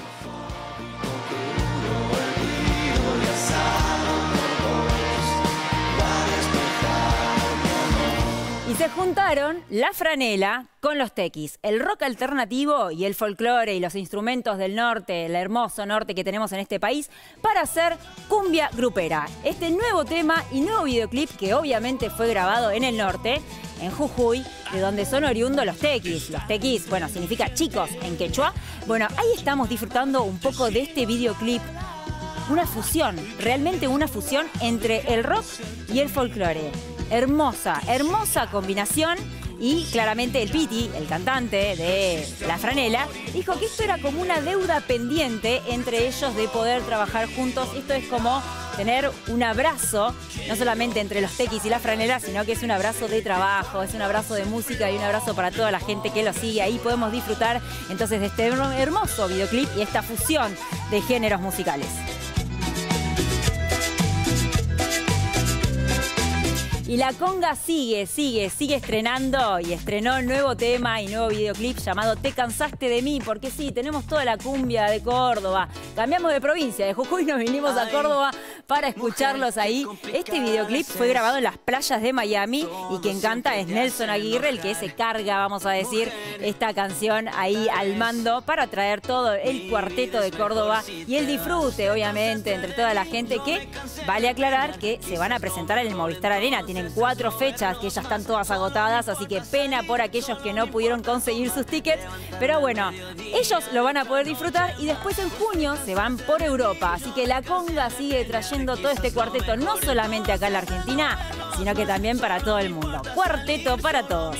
Speaker 5: Y se juntaron La Franela con los tequis, el rock alternativo y el folclore y los instrumentos del norte, el hermoso norte que tenemos en este país, para hacer cumbia grupera. Este nuevo tema y nuevo videoclip que obviamente fue grabado en el norte, en Jujuy, de donde son oriundos los tequis. Los tequis, bueno, significa chicos en quechua. Bueno, ahí estamos disfrutando un poco de este videoclip. Una fusión, realmente una fusión entre el rock y el folclore. Hermosa, hermosa combinación. Y claramente el Piti, el cantante de La Franela, dijo que esto era como una deuda pendiente entre ellos de poder trabajar juntos. Esto es como tener un abrazo, no solamente entre los tequis y La Franela, sino que es un abrazo de trabajo, es un abrazo de música y un abrazo para toda la gente que lo sigue. Ahí podemos disfrutar entonces de este hermoso videoclip y esta fusión de géneros musicales. Y la conga sigue, sigue, sigue estrenando y estrenó nuevo tema y nuevo videoclip llamado Te cansaste de mí, porque sí, tenemos toda la cumbia de Córdoba. Cambiamos de provincia, de Jujuy nos vinimos a Córdoba para escucharlos ahí. Este videoclip fue grabado en las playas de Miami y quien canta es Nelson Aguirre, el que se carga, vamos a decir, esta canción ahí al mando para traer todo el cuarteto de Córdoba y el disfrute, obviamente, entre toda la gente que, vale aclarar, que se van a presentar en el Movistar Arena. Tienen cuatro fechas que ya están todas agotadas, así que pena por aquellos que no pudieron conseguir sus tickets, pero bueno, ellos lo van a poder disfrutar y después en junio se van por Europa, así que la conga sigue trayendo todo este cuarteto, no solamente acá en la Argentina, sino que también para todo el mundo. Cuarteto para todos.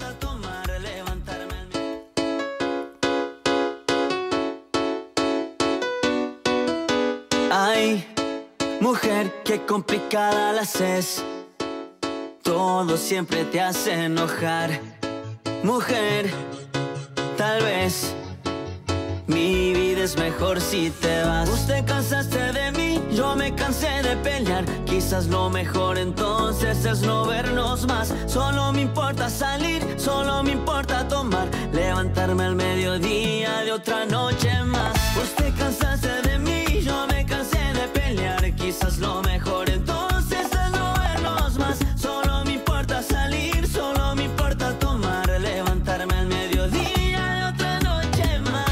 Speaker 16: Ay, mujer, qué complicada la haces. Todo siempre te hace enojar. Mujer, tal vez mi vida es mejor si te vas. Vos te cansaste de mí, yo me cansé de pelear. Quizás lo mejor entonces es no vernos más. Solo me importa salir, solo me importa tomar, levantarme al mediodía de otra noche más. Vos te cansaste de mí, yo me cansé de pelear. Quizás lo mejor entonces es no vernos más. Solo me importa salir, solo me importa tomar, levantarme al mediodía de otra noche más.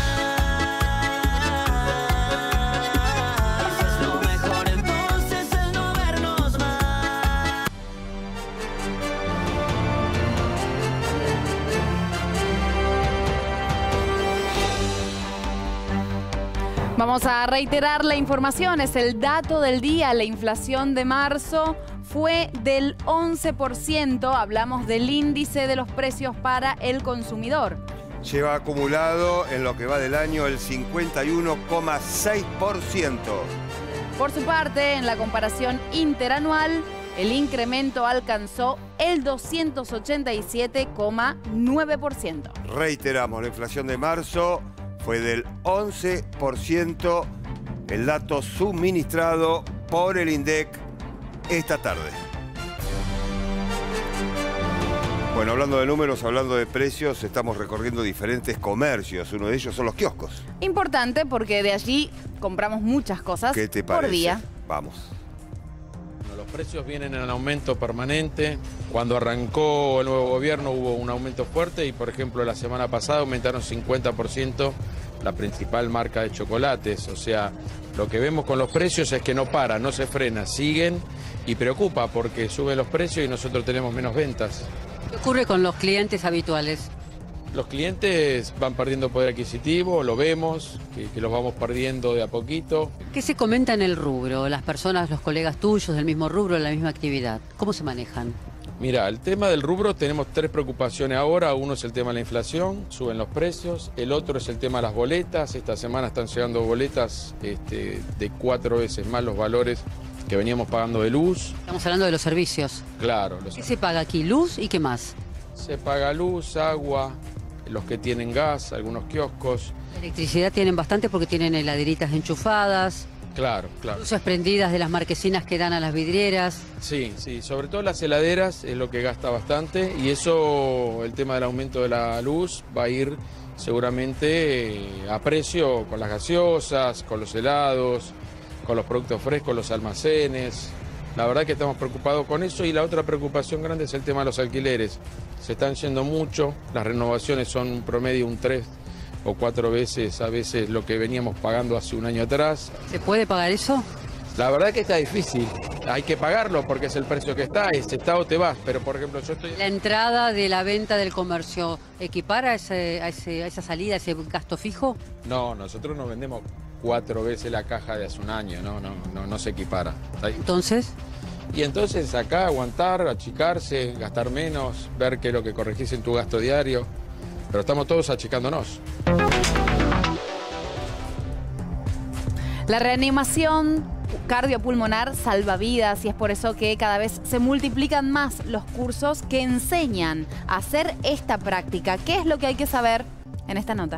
Speaker 16: Quizás lo mejor entonces es no vernos más.
Speaker 1: Vamos a reiterar la información, es el dato del día. La inflación de marzo fue del once por ciento. Hablamos del índice de los precios para el consumidor.
Speaker 2: Lleva acumulado en lo que va del año el cincuenta y uno coma seis por ciento.
Speaker 1: Por su parte, en la comparación interanual, el incremento alcanzó el doscientos ochenta y siete coma nueve por ciento.
Speaker 2: Reiteramos, la inflación de marzo fue del once por ciento, el dato suministrado por el INDEC esta tarde. Bueno, hablando de números, hablando de precios, estamos recorriendo diferentes comercios. Uno de ellos son los kioscos.
Speaker 1: Importante porque de allí compramos muchas cosas
Speaker 2: ¿Qué te parece?
Speaker 1: por día.
Speaker 2: Vamos.
Speaker 7: Los precios vienen en aumento permanente. Cuando arrancó el nuevo gobierno hubo un aumento fuerte y, por ejemplo, la semana pasada aumentaron cincuenta por ciento la principal marca de chocolates. O sea, lo que vemos con los precios es que no para, no se frena, siguen y preocupa porque suben los precios y nosotros tenemos menos ventas.
Speaker 8: ¿Qué ocurre con los clientes habituales?
Speaker 7: Los clientes van perdiendo poder adquisitivo, lo vemos, que, que los vamos perdiendo de a poquito.
Speaker 8: ¿Qué se comenta en el rubro? Las personas, los colegas tuyos del mismo rubro, de la misma actividad, ¿cómo se manejan?
Speaker 7: Mira, el tema del rubro tenemos tres preocupaciones ahora. Uno es el tema de la inflación, suben los precios. El otro es el tema de las boletas. Esta semana están llegando boletas este, de cuatro veces más los valores que veníamos pagando de luz.
Speaker 8: Estamos hablando de los servicios. Claro. Los... ¿Qué se paga aquí? ¿Luz y qué más?
Speaker 7: Se paga luz, agua, los que tienen gas, algunos kioscos.
Speaker 8: Electricidad tienen bastante porque tienen heladeritas enchufadas.
Speaker 7: Claro, claro.
Speaker 8: Luces prendidas de las marquesinas que dan a las vidrieras.
Speaker 7: Sí, sí, sobre todo las heladeras es lo que gasta bastante y eso, el tema del aumento de la luz va a ir seguramente eh, a precio con las gaseosas, con los helados, con los productos frescos, los almacenes. La verdad que estamos preocupados con eso y la otra preocupación grande es el tema de los alquileres. Se están yendo mucho, las renovaciones son un promedio un tres o cuatro veces a veces lo que veníamos pagando hace un año atrás.
Speaker 8: ¿Se puede pagar eso?
Speaker 7: La verdad que está difícil, hay que pagarlo porque es el precio que está, es está o te vas, pero por ejemplo yo estoy...
Speaker 8: ¿La entrada de la venta del comercio equipara a, ese, a, ese, a esa salida, a ese gasto fijo?
Speaker 7: No, nosotros nos vendemos cuatro veces la caja de hace un año, no, no, no, no se equipara.
Speaker 8: ¿Entonces?
Speaker 7: Y entonces acá aguantar, achicarse, gastar menos, ver qué es lo que corregís en tu gasto diario, pero estamos todos achicándonos.
Speaker 1: La reanimación cardiopulmonar salva vidas y es por eso que cada vez se multiplican más los cursos que enseñan a hacer esta práctica. ¿Qué es lo que hay que saber en esta nota?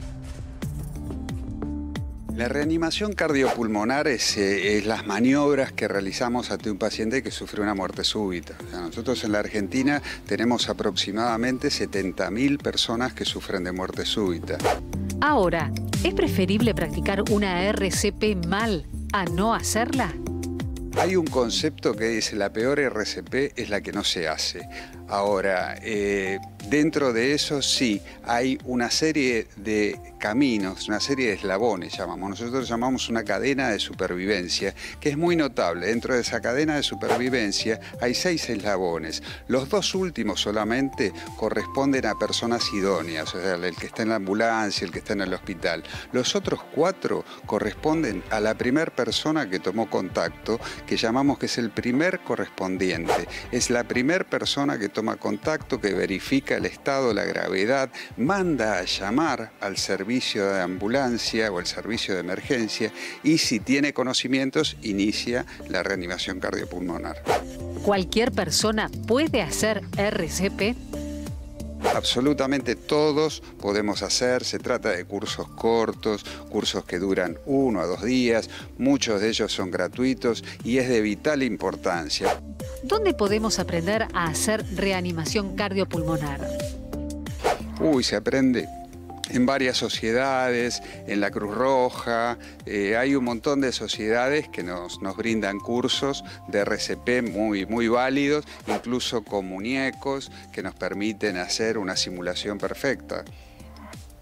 Speaker 17: La reanimación cardiopulmonar es, eh, es las maniobras que realizamos ante un paciente que sufre una muerte súbita. O sea, nosotros en la Argentina tenemos aproximadamente setenta mil personas que sufren de muerte súbita.
Speaker 18: Ahora, ¿es preferible practicar una R C P mal a no hacerla?
Speaker 17: Hay un concepto que dice la peor R C P es la que no se hace. Ahora, eh, dentro de eso sí, hay una serie de caminos, una serie de eslabones, llamamos. Nosotros llamamos una cadena de supervivencia, que es muy notable. Dentro de esa cadena de supervivencia hay seis eslabones. Los dos últimos solamente corresponden a personas idóneas, o sea, el que está en la ambulancia, el que está en el hospital. Los otros cuatro corresponden a la primera persona que tomó contacto, que llamamos que es el primer correspondiente. Es la primera persona que toma contacto, que verifica el estado, la gravedad, manda a llamar al servicio de ambulancia o el servicio de emergencia y si tiene conocimientos inicia la reanimación cardiopulmonar.
Speaker 18: ¿Cualquier persona puede hacer R C P?
Speaker 17: Absolutamente todos podemos hacer, se trata de cursos cortos, cursos que duran uno a dos días, muchos de ellos son gratuitos y es de vital importancia.
Speaker 18: ¿Dónde podemos aprender a hacer reanimación cardiopulmonar?
Speaker 17: Uy, se aprende en varias sociedades, en la Cruz Roja, eh, hay un montón de sociedades que nos, nos brindan cursos de R C P muy, muy válidos, incluso con muñecos que nos permiten hacer una simulación perfecta.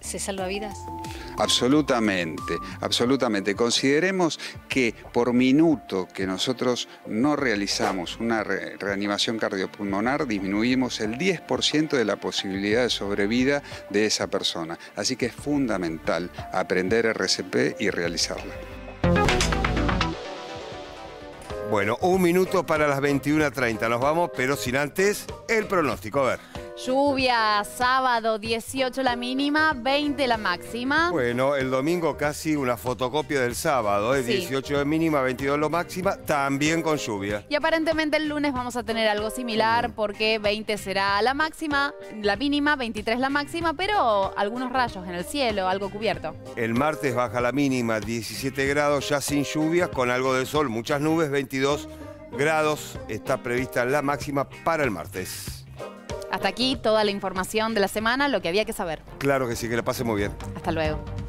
Speaker 18: se salva vidas?
Speaker 17: Absolutamente, absolutamente. Consideremos que por minuto que nosotros no realizamos una re reanimación cardiopulmonar, disminuimos el diez por ciento de la posibilidad de sobrevida de esa persona. Así que es fundamental aprender R C P y realizarla.
Speaker 2: Bueno, un minuto para las veintiuna treinta. Nos vamos, pero sin antes el pronóstico. A ver.
Speaker 1: Lluvia, sábado dieciocho la mínima, veinte la máxima.
Speaker 2: Bueno, el domingo casi una fotocopia del sábado, ¿eh?
Speaker 1: Sí.
Speaker 2: dieciocho de mínima, veintidós la máxima, también con lluvia.
Speaker 1: Y aparentemente el lunes vamos a tener algo similar porque veinte será la máxima, la mínima, veintitrés la máxima, pero algunos rayos en el cielo, algo cubierto.
Speaker 2: El martes baja la mínima, diecisiete grados, ya sin lluvias, con algo de sol, muchas nubes, veintidós grados. Está prevista la máxima para el martes.
Speaker 1: Hasta aquí toda la información de la semana, lo que había que saber.
Speaker 2: Claro que sí, que la pase muy bien.
Speaker 1: Hasta luego.